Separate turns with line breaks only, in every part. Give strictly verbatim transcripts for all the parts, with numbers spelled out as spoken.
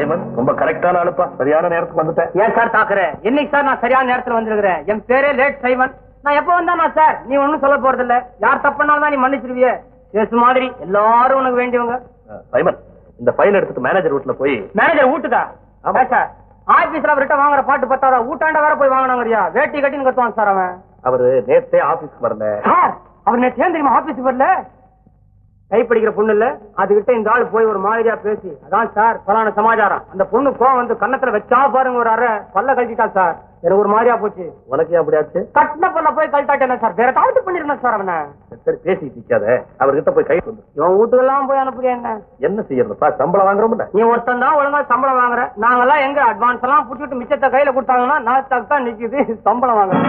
Simon ரொம்ப கரெக்டான அனுப்பா, சரியான நேரத்துக்கு வந்துட்டேன்.
ஏன் சார் தாக்குறேன்? என்னைக்கு சார் நான் சரியான நேரத்துல வந்துருக்கிறேன்? என் பேரே லேட் சைமன். நான் எப்ப வந்தானா சார் நீ ஒண்ணும் சொல்ல போறது இல்ல. யார் தப்புனாலும் தான் நீ மன்னிச்சிருவிய. கேஸ் மாதிரி எல்லாரும் உனக்கு வேண்டியவங்க.
சைமன், இந்த ஃபைல் எடுத்துட்டு மேனேஜர் வீட்டுல போய்.
மேனேஜர் வீட்டுக்கா? ஆமா சார். ஆபீஸ்ல அவர்கிட்ட வாங்குற பாட்டு பத்தாதா? ஊட்டாண்ட வேற போய் வாங்கினாங்கறியா? வேட்டி கட்டின்னு கத்துவான் சார் அவன்.
அவரு நேத்தே ஆபீஸ்க்கு வரல
சார். அவர் நேற்று ஏன் தெரியுமா ஆபீஸ்க்கு வரல? கைப்பிடிக்கிற பொண்ணு இல்ல, அதுகிட்ட இந்த ஆள் போய் ஒரு மாதிரியா பேசி, அதான் சார் பலான சமாச்சாரம். அந்த பொண்ணு கோவம் வந்து கன்னத்துல வச்சா பாருங்க ஒரு அரை பல்ல கழட்டிட்டா சார். எனக்கு ஒரு மாதிரியா போச்சு.
உனக்கு அப்படியாச்சு?
கட்டின பல்ல போய் கழட்டாட்டேன் சார். வேற தாழ்த்து பண்ணிருந்தேன் சார் அவனை.
சரி பேசிட்டு இருக்காத, அவர்கிட்ட போய் கை வந்து.
இவன் வீட்டுக்கெல்லாம் போய் அனுப்புறியா என்ன?
என்ன செய்யறதுப்பா, சம்பளம் வாங்குறோம்ல.
நீ ஒருத்தன் தான் ஒழுங்கா சம்பளம் வாங்குற. நாங்கெல்லாம் எங்க அட்வான்ஸ் எல்லாம் புடிச்சிட்டு மிச்சத்தை கையில கொடுத்தாங்கன்னா நான் தான் நிக்குது சம்பளம் வாங்குறேன்.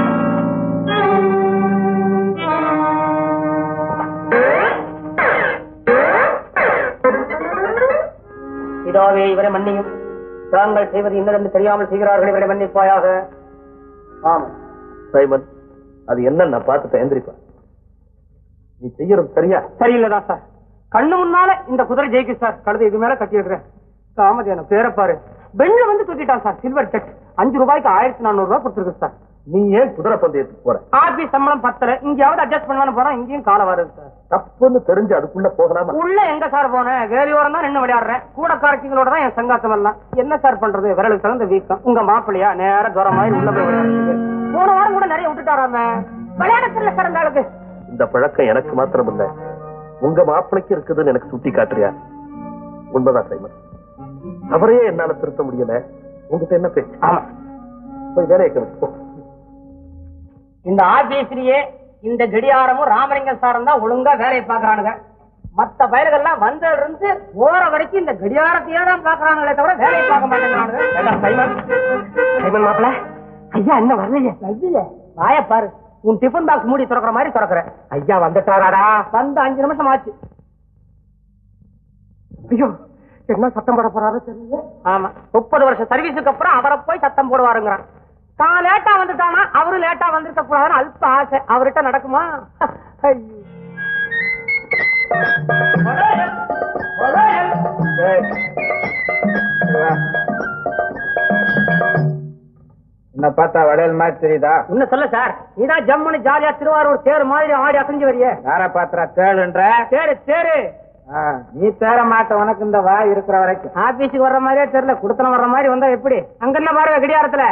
இதாவே இவரை மன்னியும். தாங்கள் செய்வது இன்னதென்று தெரியாமல் செய்கிறார்கள், இவரை மன்னிப்பாயாக. ஆமா
சைமன், அது என்ன நான் பார்த்துட்டேன். எந்திரிப்பா, நீ செய்யறது சரியா?
சரியில்லதான் சார். கண்ணு முன்னால இந்த குதிரை ஜெயிக்கு சார். கழுதை இது மேல கட்டி இருக்கிறேன். காமதேன பேரப்பாரு பெண்ல வந்து தூக்கிட்டான் சார். சில்வர் செக் அஞ்சு ரூபாய்க்கு ஆயிரத்தி நானூறு ரூபாய் கொடுத்துருக்கு சார்.
நீ ஏன் குதிரை பந்தயத்துக்கு போற?
ஆபீஸ் சம்பளம் பத்தல, இங்கயாவது அட்ஜஸ்ட் பண்ணலான்னு போறோம். இங்கேயும் காலம் வருது சார்.
தப்புன்னு தெரிஞ்சு அதுக்குள்ள போகலாமா? உள்ள
எங்க சார் போனேன்? வேலையோரம் தான் நின்று விளையாடுறேன். கூட காரக்கிங்களோட தான் என் சங்காத்தம் எல்லாம். என்ன சார் பண்றது? விரலுக்கு தகுந்த வீக்கம். உங்க மாப்பிள்ளையா நேர தூரம் மாதிரி உள்ள போய் விளையாடுறது. போன வாரம் கூட நிறைய விட்டுட்டாராம. விளையாடத்துல சார் அந்த ஆளுக்கு.
இந்த பழக்கம் எனக்கு மாத்திரம் இல்ல, உங்க மாப்பிள்ளைக்கு இருக்குதுன்னு எனக்கு சுட்டி காட்டுறியா? உண்மைதான் சைமன், அவரையே என்னால திருத்த முடியல. உங்ககிட்ட என்ன பேச்சு?
ஆமா,
போய் வேலையை கவனிச்சு.
இந்த ஆபீஸ்லயே இந்த கடியாரமும் ராமலிங்கம் சாரம் தான் ஒழுங்கா வேலையை பாக்குறானுங்க. மத்த பயல்கள்லாம் வந்ததுல இருந்து ஓர வரைக்கும் இந்த கடியாரத்தையே தான் பாக்குறாங்களே தவிர வேலையை பார்க்க மாட்டேங்கிறானுங்க. மாப்பிள்ள ஐயா என்ன வரலையே? வாய பாரு, உன் டிஃபன் பாக்ஸ் மூடி திறக்கிற மாதிரி திறக்கிறேன். ஐயா வந்துட்டாராடா? வந்து அஞ்சு நிமிஷம் ஆச்சு. ஐயோ என்ன சத்தம் போட போறாரு தெரியல. ஆமா, முப்பது வருஷம் சர்வீஸுக்கு அப்புறம் அவரை போய் சத்தம் போடுவாருங்கிறான். தான் லேட்டா வந்துட்டானா அவரு லேட்டா வந்திருக்க கூடாதுன்னு அல்ப ஆசை. அவர்கிட்ட நடக்குமா?
என்ன பார்த்தா வளையல் மாதிரி தெரியுதா?
இன்னும் சொல்ல சார், நீதான் ஜம்முன்னு ஜாலியா திருவாரூர் தேர் மாதிரி ஆடி அசைஞ்சு வரிய.
யார பாத்திரா தேடுன்ற?
தேரு தேரு.
நீ தேர மாட்ட, உனக்கு இந்த வா இருக்கிற வரைக்கும்.
ஆபீஸுக்கு வர்ற மாதிரியே தெரியல, குடுத்தன வர்ற மாதிரி வந்தா எப்படி? அங்க என்ன பாருங்க கடியாரத்துல.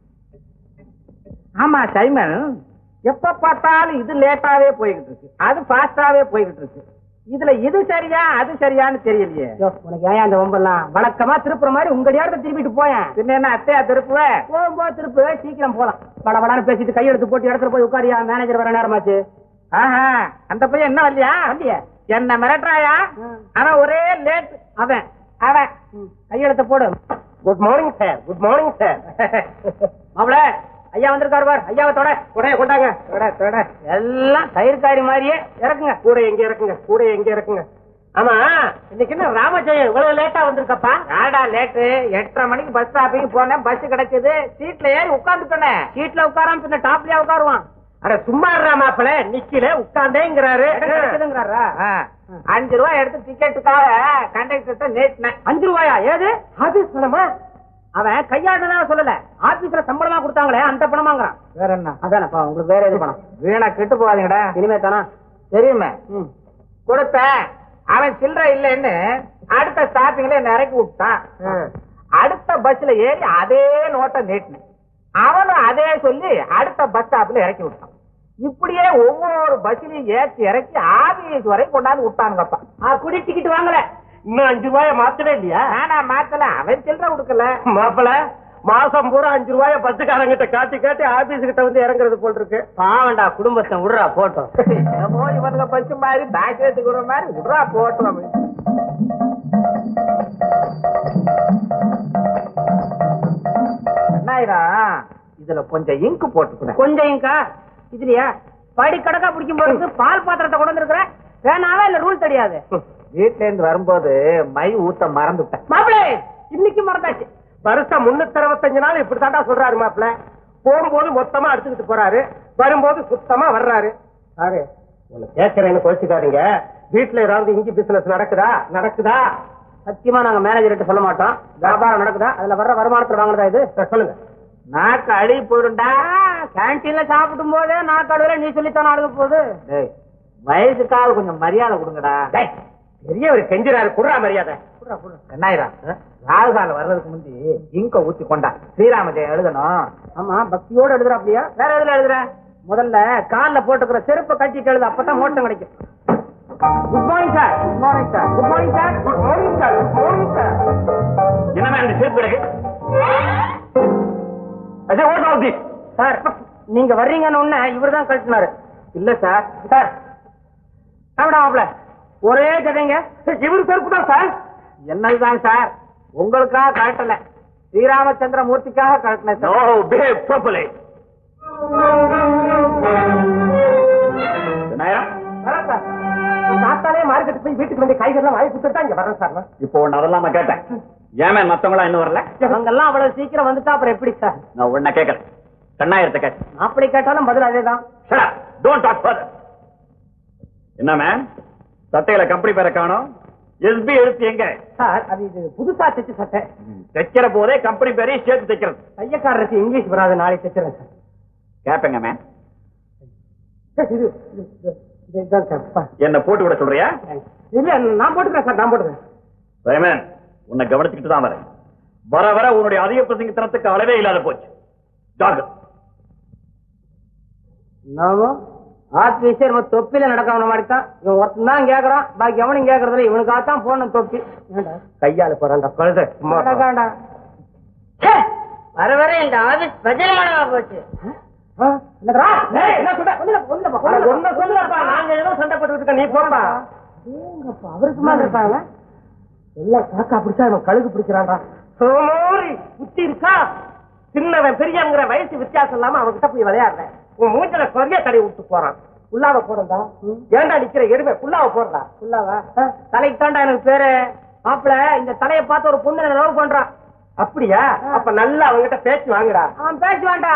ஆமா சைமன், எப்ப பார்த்தாலும் இது லேட்டாவே போய்கிட்டு இருக்கு, அது பாஸ்டாவே போய்கிட்டு இருக்கு. இதுல இது சரியா அது சரியான்னு தெரியலையே.
உனக்கு ஏன் அந்த வம்பெல்லாம்? வழக்கமா திருப்புற மாதிரி உங்க கடியாரத்தை திருப்பிட்டு போயேன்.
பின்ன என்ன அத்தையா திருப்புவேன்?
போகும்போது திருப்பு, சீக்கிரம் போலாம். பட படான்னு பேசிட்டு கையெடுத்து போட்டு இடத்துல போய் உட்காரியா. மேனேஜர் வர நேரமாச்சு.
ஆஹா, அந்த பையன் என்ன வரலையா? வரலையா? என்ன மிரட்டுறாயா? அவன் ஒரே லேட்.
அவன் அவன் கையெழுத்த போடு.
Good morning sir. Good morning sir.
அவள ஐயா வந்திருக்காரு பார். ஐயாவை தொட
உடைய கொண்டாங்க.
தொட தொட. எல்லாம் தயிர்காரி மாதிரியே இறக்குங்க.
கூட எங்க இறக்குங்க, கூட எங்க இறக்குங்க.
ஆமா, இன்னைக்கு என்ன ராமஜெயம் இவ்வளவு லேட்டா வந்திருக்கப்பா?
ஆடா லேட்டு. எட்டரை மணிக்கு பஸ் ஸ்டாப்பிங் போனேன், பஸ் கிடைச்சது. சீட்ல ஏறி உட்கார்ந்துட்டேன்.
சீட்ல உட்காராம பின்ன டாப்லயா உட்காருவான்?
அட சும்மா மாப்பிள, நிக்கல உட்கார்ந்தேங்கிறாரு.
அஞ்சு ரூபாய் எடுத்து டிக்கெட்டுக்காக கண்டக்டர் நேட்டினேன்.
அஞ்சு ரூபாயா? ஏது ஆபீஸ் பணமா? அவன் கையாடுனா சொல்லல, ஆபீஸ்ல சம்பளமா கொடுத்தாங்களே அந்த பணமாங்கிறான்.
வேற என்ன?
அதானப்பா, உங்களுக்கு வேற எது பணம்?
வீணா கெட்டு போகாதீங்கடா.
இனிமே தானா
தெரியுமே. கொடுத்தேன். அவன் சில்லற இல்லன்னு அடுத்த ஸ்டாப்பிங்ல என்ன இறக்கி விட்டான். அடுத்த பஸ்ல ஏறி அதே நோட்டை நீட்டினேன். அவனும் அதே சொல்லி அடுத்த பஸ் ஸ்டாப்ல இறக்கி விட்டான். இப்படியே ஒவ்வொரு பஸ்லயும் ஏற்றி இறக்கி ஆபீஸ் வரை கொண்டாந்து விட்டானுங்கப்பா.
குடி டிக்கெட் வாங்கல,
இன்னும் அஞ்சு ரூபாய மாத்தவே இல்லையா?
நானா மாத்தல, அவன் சில்லற கொடுக்கல.
மாப்பிள மாசம் பூரா அஞ்சு ரூபாய பஸ்ஸுக்காரங்கிட்ட காட்டி காட்டி ஆபீஸ் கிட்ட வந்து இறங்குறது போல் இருக்கு.
பாவண்டா குடும்பத்தை விடுறா போட்டோம்.
இவனுங்க பஸ் மாதிரி பேக் எடுத்துக்கிற மாதிரி விடுறா போட்டோம். இதுல கொஞ்சம் இங்கு போட்டு.
கொஞ்சம் இங்கா இதுலயா? படி கடக்கா பிடிக்கும் போது பால் பாத்திரத்தை கொண்டு வந்துருக்குற. வேணாவா இல்ல ரூல் தெரியாது?
வீட்டுல இருந்து வரும்போது மை ஊத்த மறந்துட்டேன்.
மாப்பிளே இன்னைக்கு மறந்தாச்சு.
வருஷம் முன்னூத்தி அறுபத்தஞ்சு நாள் இப்படித்தாண்டா சொல்றாரு மாப்பிள. போகும்போது மொத்தமா அடிச்சுக்கிட்டு போறாரு, வரும்போது சுத்தமா வர்றாரு. கேட்கறேன்னு கோச்சுக்காதீங்க. வீட்டுல ஏதாவது இஞ்சி பிசினஸ் நடக்குதா? நடக்குதா?
சத்தியமா நாங்க மேனேஜர்கிட்ட சொல்ல மாட்டோம். வியாபாரம் நடக்குதா, அதுல வர்ற வருமானத்துல வாங்குறதா இது? சொல்லுங்க.
நாக்கு அடி போயிடும்டா.
கேன்டீன்ல சாப்பிடும் போதே நாக்கு அடுவில நீ சொல்லித்தான் அழுக போகுது.
வயசுக்காக கொஞ்சம் மரியாதை கொடுங்கடா.
பெரிய ஒரு கெஞ்சிராரு, குடுறா மரியாதை.
என்னாயிரம் ராகுகாலம் வர்றதுக்கு முந்தி இங்க ஊத்தி கொண்டா ஸ்ரீராம ஜெயம் எழுதணும்.
ஆமா, பக்தியோட எழுதுறா. அப்படியா?
வேற எதுல எழுதுற?
முதல்ல கால்ல போட்டுக்கிற செருப்பை கட்டிட்டு எழுது, அப்பதான் மோட்டம் கிடைக்கும். Good morning sir. Good morning sir. Good morning sir. Good morning sir. Good morning sir.
என்னமே அந்த செருப்பு இருக்கு? அதே வாட் ஆல் திஸ்?
சார், நீங்க வர்றீங்கன்னு ஒண்ணு இவர்தான் கழட்டினாரு. இல்ல சார். சார் சாப்பிடாமல ஒரே ஜதைங்க. இவரு செருப்பு தான் சார்.
என்னதுதான் சார், உங்களுக்காக கழட்டல, ஸ்ரீராமச்சந்திர மூர்த்திக்காக கழட்டின சார்.
No behave properly. என்னாயிரம்?
வரேன் சார். சாத்தாலே மார்க்கெட் போய் வீட்டுக்கு வந்து காய்கறிலாம் வாங்கி கொடுத்துட்டா இங்க வரேன் சார்.
இப்போ ஒன்னு அதெல்லாம் நான் கேட்டேன். ஏமே மத்தவங்களா இன்னும் வரல?
அவங்கெல்லாம் அவ்வளவு சீக்கிரம் வந்துட்டா அப்புறம் எப்படி சார்?
நான் உன்ன கேட்கல, கண்ணாயிரத்தை கேட்டேன்.
அப்படி கேட்டாலும் பதில் அதேதான்.
Shut up. Don't talk further. என்ன மேம், சட்டையில கம்பெனி பேரை காணோம். எஸ்பி எழுத்து எங்க?
சார், அது இது புதுசா தைச்ச சட்டை.
தைக்கிற போதே கம்பெனி பேரையும் சேர்த்து தைக்கிறது.
தையக்காரருக்கு இங்கிலீஷ் வராது, நாளைக்கு தைக்கிறேன் சார்.
கேப்பங்க மேம்.
இது இதுதான் சார்.
என்ன போட்டு விட சொல்றியா?
இல்ல, நான் போட்டுக்கிறேன் சார், நான் போட்டுக்கிறேன்.
சைமன், உன்னை கவனிச்சுக்கிட்டு தான் வரேன். வர வர உன்னுடைய அதிக பிரசங்கத்தனத்துக்கு அளவே இல்லாத போச்சு. ஜாகிரதை.
நாம ஆபீஸே நம்ம தொப்பில நடக்காம மாதிரி தான். இவன் ஒருத்தன் தான் கேக்குறான், பாக்கி எவனும் கேக்குறதுல இவனுக்காகத்தான் போன தொப்பி. கையால போறான்டா கழுத.
வர வர இந்த ஆபீஸ் பிரஜனமானவா போச்சு.
அவருக்கு மாதிரி இருப்பாங்க. எல்லாம் காக்கா பிடிச்சா இவன் கழுகு பிடிக்கிறான்டா. புத்தி இருக்கா? சின்னவன் பெரியங்கிற வயசு வித்தியாசம் இல்லாம அவன்கிட்ட போய் விளையாடுறேன். உன் மூஞ்சல கொரிய தடை விட்டு போறான். புல்லாவ போறா? ஏண்டா நிக்கிற எருமை? புல்லாவ போடுறா. புல்லாவா? தலைக்கு தாண்டா எனக்கு பேரு. மாப்பிள, இந்த தலையை பார்த்து ஒரு பொண்ணு லவ் பண்றான். அப்படியா? அப்ப நல்லா அவங்கிட்ட பேச்சு வாங்குடா. அவன் பேச்சு வேண்டா.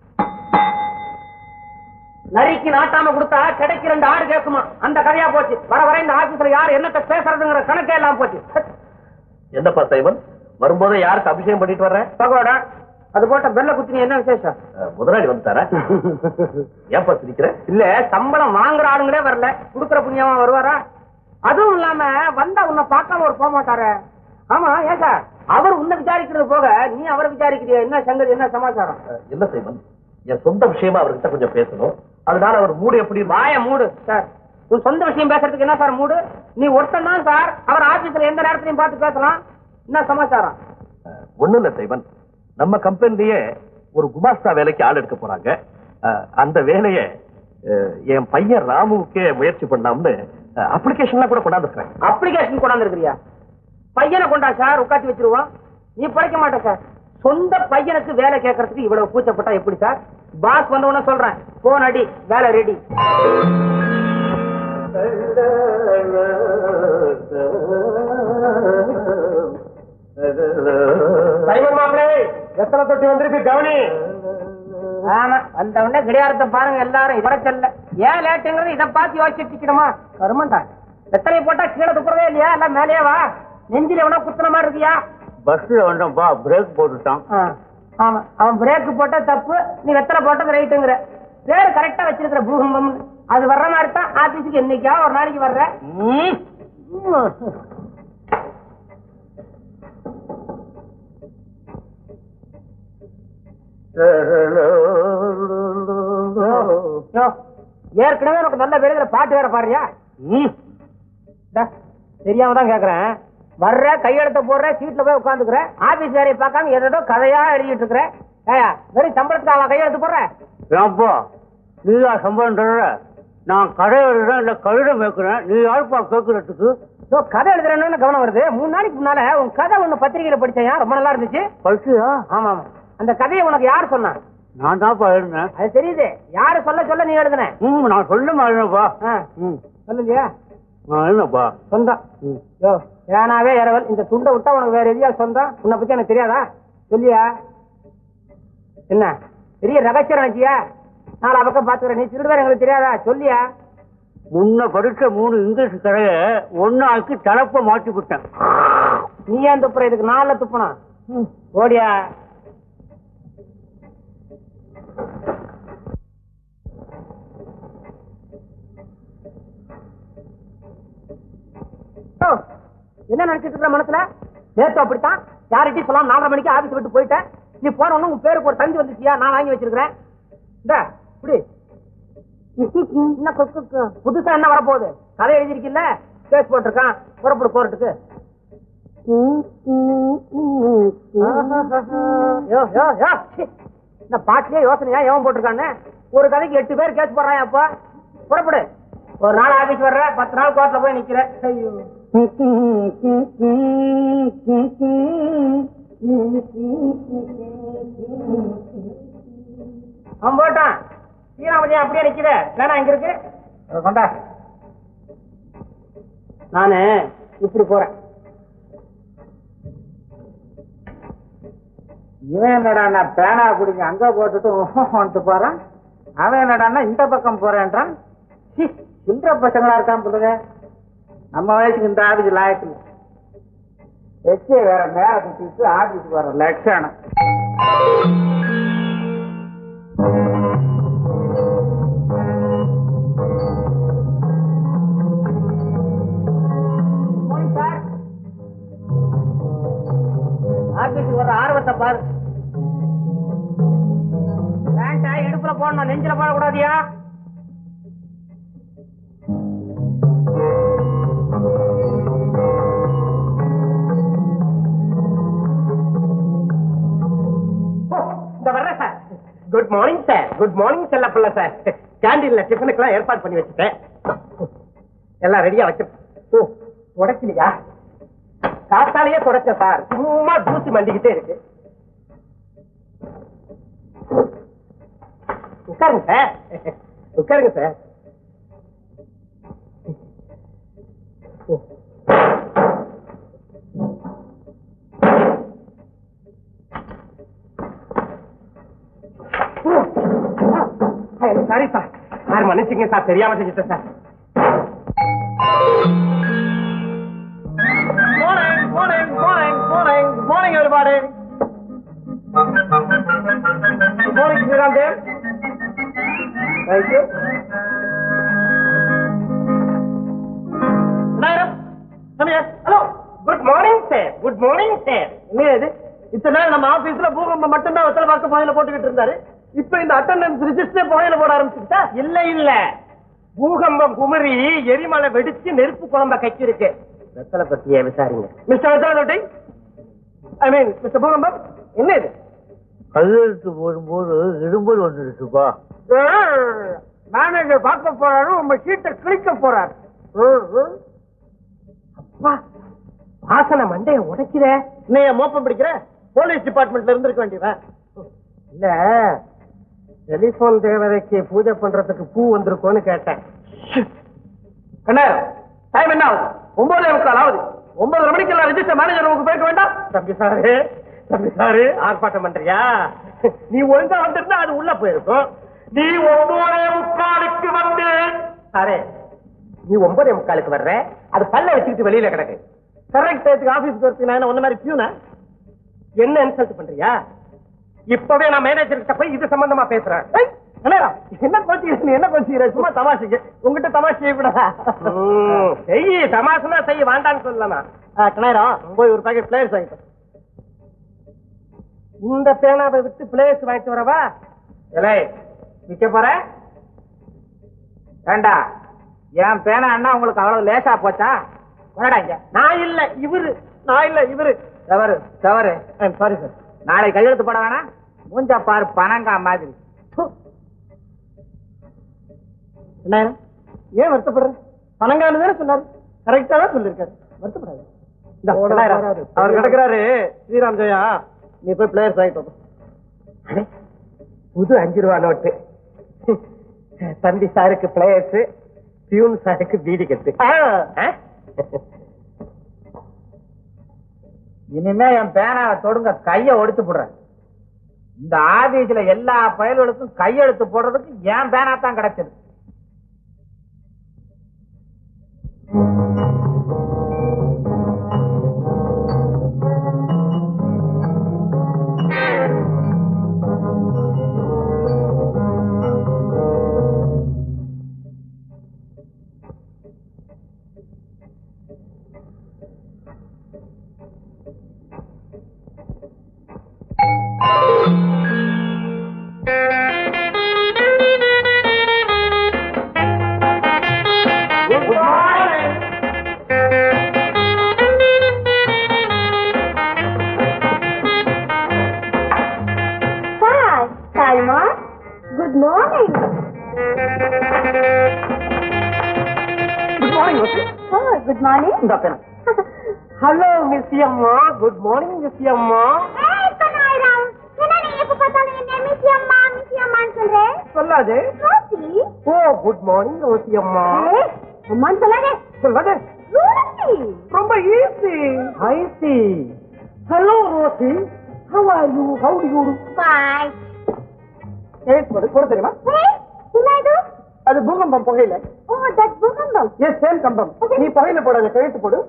நரிக்கு நாட்டாம கொடுத்தா கிடைக்கு ரெண்டு ஆடு கேட்குமா? அந்த கதையா போச்சு. வர வர இந்த ஆபீஸ்ல யார் என்னத்த பேசுறதுங்கிற கணக்கே எல்லாம் போச்சு.
என்னப்பா சைமன், வரும்போதே யாருக்கு அபிஷேகம் பண்ணிட்டு வர்ற?
பகோடா. அது போட்ட பெல்ல குத்தினி என்ன விசேஷம்?
முதலாளி வந்துட்டாரா? ஏப்பா சிரிக்கிற?
இல்ல, சம்பளம் வாங்குற ஆளுங்களே வரல, குடுக்கற புண்ணியமா வருவாரா? அதுவும் இல்லாம வந்தா உன்னை பார்க்காம ஒரு போக மாட்டாரு. ஆமா, ஏன் சார் அவர் உன்னை விசாரிக்கிறது போக நீ அவரை விசாரிக்கிறியா? என்ன சங்கதி, என்ன சமாச்சாரம்?
இல்ல சைமன், என் சொந்த விஷயமா அவர்கிட்ட கொஞ்சம் பேசணும். அதனால அவர் மூடு எப்படி?
வாய மூடு சார். உன் சொந்த விஷயம் பேசுறதுக்கு என்ன சார் மூடு? நீ ஒருத்தன் தான் சார். அவர் ஆபீஸ்ல எந்த நேரத்திலையும் பார்த்து பேசலாம். என்ன சமாச்சாரம்?
ஒண்ணு இல்ல சைமன், நம்ம கம்பெனிலேயே ஒரு குமாஸ்தா வேலைக்கு ஆள் எடுக்க போறாங்க. அந்த வேலையை என் பையன் ராமுக்கே முயற்சி பண்ணாம்னு அப்ளிகேஷன்லாம் கூட கொண்டாந்துருக்கேன்.
அப்ளிகேஷன் கொண்டாந்து இருக்கிறியா? பையனை கொண்டா சார், உட்காந்து வச்சிருவான். நீ பழைக்க மாட்டேன் சார். சொந்த பையனுக்கு வேலை கேட்கறதுக்கு இவ்வளவு கூச்சப்பட்டா எப்படி சார்? பாஸ் வந்த உடனே சொல்றேன், போன் அடி, வேலை ரெடி. எத்தனை தொட்டி வந்திருக்கு கவனி. ஆமா, வந்த உடனே கிடையாரத்தை பாருங்க எல்லாரும். இவரை செல்ல ஏன் லேட்டுங்கிறது இதை பார்த்து யோசிச்சுக்கணுமா? கருமண்டா, எத்தனை போட்டா கீழே துப்புறதே இல்லையா? எல்லாம் மேலேயே வா. நெஞ்சில எவனா குத்துன மாதிரி இருக்கியா?
பஸ்ல வந்தப்பா பிரேக் போட்டுட்டான்.
ஆமா, அவன் பிரேக் போட்டா தப்பு, நீ வெத்தலை போட்டது ரைட்டுங்கிற. பேரு கரெக்டா வச்சிருக்கிற பூகம்பம். அது வர்ற மாதிரி தான் ஆபீஸுக்கு என்னைக்கா ஒரு நாளைக்கு வர்ற. ஏற்கனவே உனக்கு நல்ல வேலையில பாட்டு வேற பாடுறியா? தெரியாம தான் கேக்குறேன். வர்ற, கையெழுத்த போடுற, சீட்ல போய் உட்காந்துக்கிற, ஆபீஸ் வேலையை பார்க்காம ஏதோ கதையா எழுதிட்டு இருக்கிற. வெறும் சம்பளத்துக்கு அவன் கையெழுத்து போடுற.
ஏப்பா நீயா சம்பளம் தர்ற? நான் கடை எழுதுறேன் இல்ல கழுடம் வைக்கிறேன், நீ யாருப்பா கேட்கறதுக்கு?
கதை எழுதுறேன்னு கவனம் வருது. மூணு நாளைக்கு முன்னால உன் கதை ஒண்ணு பத்திரிகையில படிச்சையா, ரொம்ப நல்லா இருந்துச்சு.
படிச்சியா?
ஆமா ஆமா. அந்த கதையை உனக்கு யாரு சொன்னா?
நான் தான்ப்பா எழுதுனேன்.
அது தெரியுது. யாரு சொல்ல சொல்ல நீ எழுதுன?
ம் நான் சொல்ல மாட்டேன்ப்பா.
சொல்லுங்கயா.
நான் எழுதுனப்பா.
சொந்தம். யோ ஏனாவே இரவல், இந்த துண்டை விட்டா உனக்கு வேற எதையா சொந்தம்? உன்னை பத்தி எனக்கு தெரியாதா? சொல்லியா? என்ன பெரிய ரகசியம் நினைச்சியா? நாலு பக்கம் பாத்துக்கிறேன். நீ திருடுவேன் எங்களுக்கு தெரியாதா? சொல்லியா?
முன்ன படிச்ச மூணு இங்கிலீஷ் கடையை ஒன்னாக்கி தலைப்ப மாட்டி விட்டேன்.
நீ ஏன் துப்புற? இதுக்கு நாள துப்புனா ஓடியா. என்ன நினைச்சிட்டு இருக்கிற மனசுல? நேத்து அப்படித்தான் யார்கிட்டயும் சொல்லாம நாலரை மணிக்கு ஆபீஸ் விட்டு போயிட்டேன். நீ போன உடனே உன் பேருக்கு ஒரு தந்தி வந்துச்சியா? நான் வாங்கி வச்சிருக்கிறேன். புதுசா என்ன வரப்போகுது? கதை எழுதிருக்கில்ல, கேஸ் போட்டிருக்கான், புறப்படு கோர்ட்டுக்கு. இந்த பாட்டிலே யோசனையா எவன் போட்டிருக்கான்னு? ஒரு கதைக்கு எட்டு பேர் கேஸ் போடுறான். அப்ப புறப்படு. ஒரு நாள் ஆபீஸ் வர்ற, பத்து நாள் கோர்ட்ல போய் நிக்கிற. ஐயோ அவன் போட்டான். சீனாமதியா அப்படியே நிக்கிற. வேணா இங்க இருக்கு கொண்டா. நானு இப்படி போறேன்.
இவன் என்னடா பேனா குடிங்க அங்க போட்டுட்டு வந்துட்டு போறான். அவன் என்னடா இந்த பக்கம் போறேன்றான். சில்லற பசங்களா இருக்கான் சொல்லுங்க. நம்ம வயசுக்கு இந்த ஆபீஸ் லாயக்கு வச்சு வேற மேல குட்டிட்டு ஆபீஸ் வர லட்சணம்.
ஆபீஸுக்கு வர ஆர்வத்தை பாரு. பேண்டா இடுப்புல போடணும், நெஞ்சில போடக்கூடாதியா? Good morning sir. Good morning செல்லப்பிள்ள சார். கேண்டீன்ல டிஃபனுக்கெல்லாம் ஏற்பாடு பண்ணி வச்சுட்டேன். எல்லாம் ரெடியா வச்சு. ஓ உடைக்கலையா? காத்தாலேயே தொடச்ச சார். சும்மா தூசி மண்டிக்கிட்டே இருக்கு. உட்காருங்க சார். உட்காருங்க சார். Sorry sir. சார் மன்னிச்சுங்க சார், தெரியாம செஞ்சுட்டேன் sir. Morning, morning, morning, morning, good morning everybody. Good morning, Sriram Dev. Thank you. Nairam, come here. Hello. Good morning, sir. Good morning, sir. என்ன இது? இத்தனை நாள் நம்ம ஆபீஸ்ல பூகம்பம் மட்டும்தான் வெத்தலை பார்க்க புகையில போட்டுக்கிட்டு இருந்தாரு. இப்ப இந்த அட்டெண்டன்ஸ் ரிஜிஸ்டர் புகையில போட ஆரம்பிச்சுட்டா? இல்ல இல்ல, பூகம்பம் குமரி எரிமலை வெடிச்சு நெருப்பு குழம்ப கக்கி இருக்கு. வெத்தலை பத்தியே விசாரிங்க மிஸ்டர் வெத்தலை. ஐ மீன் மிஸ்டர் பூகம்பம், என்ன இது?
கையெழுத்து போடும்போது இரும்பல் வந்துருச்சுப்பா.
மேனேஜர் பார்க்க போறாரு, உங்க சீட்டை கிழிக்க போறாரு. அப்பா வாசனை மண்டைய உடைக்கிற. நீ மோப்பம் பிடிக்கிற? போலீஸ் டிபார்ட்மெண்ட்ல இருந்திருக்க வேண்டியவன். இல்ல, டெலிபோன் தேவதைக்கு பூஜை பண்றதுக்கு பூ வந்திருக்கோன்னு கேட்டேன். டைம் என்ன ஆகுது? ஒன்பதே முக்கால் ஆகுது. ஒன்பதரை மணிக்கு எல்லாம் ரெஜிஸ்டர் மேனேஜர் உங்களுக்கு போயிருக்க வேண்டாம்? தம்பி சாரு, தம்பி சாரு, ஆர்ப்பாட்டம் பண்றியா? நீ ஒழுங்கா வந்திருந்தா அது உள்ள போயிருக்கும். நீ ஒன்பதே முக்காலுக்கு வந்து சாரே, நீ ஒன்பதே முக்காலுக்கு வர்ற, அது பல்ல வச்சுக்கிட்டு வெளியில கிடக்கு. கரெக்ட் டயத்துக்கு ஆபீஸ்க்கு வரதுக்கு நான் ஒன்ன மாதிரி பியூனா? என்ன இன்சல்ட் பண்றியா? இப்பவே நான் மேனேஜர் கிட்ட போய் இது சம்பந்தமா பேசுறேன். என்ன கோச்சிக்கிறேன்? என்ன கோச்சிக்கிறேன்? சும்மா தமாஷுக்கு. உங்ககிட்ட தமாஷ் செய்யக்கூடாதா? செய்ய தமாஷனா செய்ய வேண்டான்னு சொல்லலாமா? கணேரம் போய் ஒரு பாக்கெட் பிளேயர்ஸ் வாங்கிட்டோம். இந்த பேனாவை விட்டு பிளேயர்ஸ் வாங்கிட்டு வரவா?
இல்லை விற்க போற வேண்டா. என் பேனா அண்ணா உங்களுக்கு அவ்வளவு லேசா போச்சா? கொண்டாங்க.
நான் இல்ல இவரு, நான் இல்ல இவரு.
தவறு தவறு.
Sorry sir.
நாளை கையெழுத்து போட வேணா? மூஞ்சா பாரு பனங்கா மாதிரி.
என்ன ஏன் வருத்தப்படுற? பனங்கான்னு தானே சொன்னாரு. கரெக்டா தான் சொல்லிருக்காரு. வருத்தப்படாது. அவர் கிடக்குறாரு ஸ்ரீராம் ஜெயா. நீ போய் பிளேயர்ஸ் வாங்கிட்டு புது அஞ்சு ரூபா நோட்டு. தம்பி சாருக்கு பிளேயர்ஸ், பியூன் சாருக்கு பீடி கட்டு.
இனிமே என் பேனாவை தொடுங்க, கைய ஒடிச்சு போடுறேன். இந்த ஆபீஸ்ல எல்லா பயல்களுக்கும் கையெழுத்து போடுறதுக்கு என் பேனா தான் கிடைச்சது.
Good morning.
இந்த பேனா. ஹலோ மிஸ் அம்மா. குட் மார்னிங் மிஸ் அம்மா.
ஏய் கனாயிரம், என்ன நீ எப்ப பார்த்தாலும் என்ன மிஸ் அம்மா மிஸ் அம்மான்னு சொல்றே?
சொல்லாதே.
Rosie.
Oh good morning Rosie அம்மா.
ஏய் அம்மான்னு சொல்லாதே.
சொல்லாதே.
ரோசி.
ரொம்ப easy. I see. Hello Rosie. How are you? How do you do?
Fine.
ஏய் கொடு கொடு தெரியுமா?
ஏய் என்ன இது?
அது பூகம்பம் புகையில.
ஓ தட் பூகம்பம்.
எஸ் சேம் கம்பம். நீ புகையில போடாத கழுத்து போடு.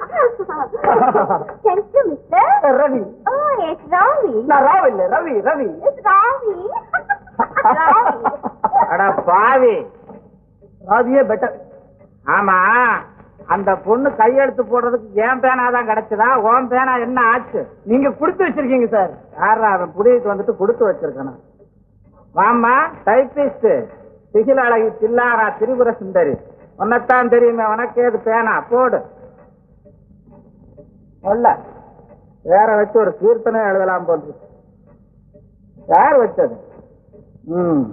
Thank you, mister.
Ravi.
Oh, it's Ravi.
நான் ராவ் இல்ல Ravi Ravi.
It's Ravi. Ravi.
அட பாவி.
ராவியே பெட்டர்.
ஆமா அந்த பொண்ணு கையெழுத்து போடுறதுக்கு ஏன் பேனா தான் கிடைச்சதா? ஓம் பேனா என்ன ஆச்சு?
நீங்க கொடுத்து வச்சிருக்கீங்க சார்.
யாரா அவன் புடியிட்டு வந்துட்டு கொடுத்து வச்சிருக்கணும். வாமா டைபிஸ்ட் சிகில அழகி தில்லாரா திரிபுர சுந்தரி, உன்னைத்தான் தெரியுமே, உனக்கு ஏது பேனா போடு. இல்ல வேற வச்சு ஒரு கீர்த்தனை எழுதலாம் போன்று. யார் வச்சது? ம்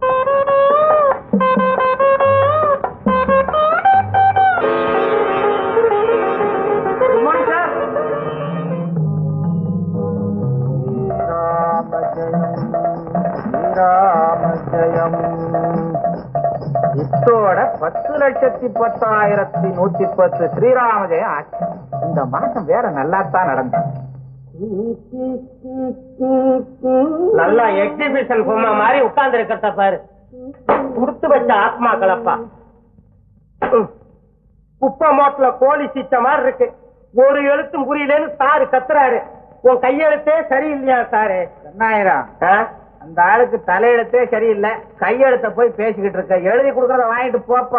இத்தோட பத்து லட்சத்தி பத்தாயிரத்தி நூத்தி பத்து ஸ்ரீராம ஜெயம் ஆச்சு. இந்த மாசம் வேற நல்லாத்தான் நடந்தது.
நல்லா எக்ஸிபிஷன் பொம்மை மாதிரி உட்கார்ந்து இருக்கிறத பாரு. கொடுத்து வச்ச ஆத்மாக்களப்பா. குப்பை மோட்டில கோழி சீச்ச மாதிரி இருக்கு. ஒரு எழுத்தும் புரியலன்னு சாரு கத்துறாரு. உன் கையெழுத்தே சரியில்லையா சாரு?
எண்ணாயிரம் அந்த ஆளுக்கு தலையெழுத்தே சரியில்லை. கையெழுத்த போய் பேசிக்கிட்டு இருக்க. எழுதி கொடுக்கறத வாங்கிட்டு போப்பா.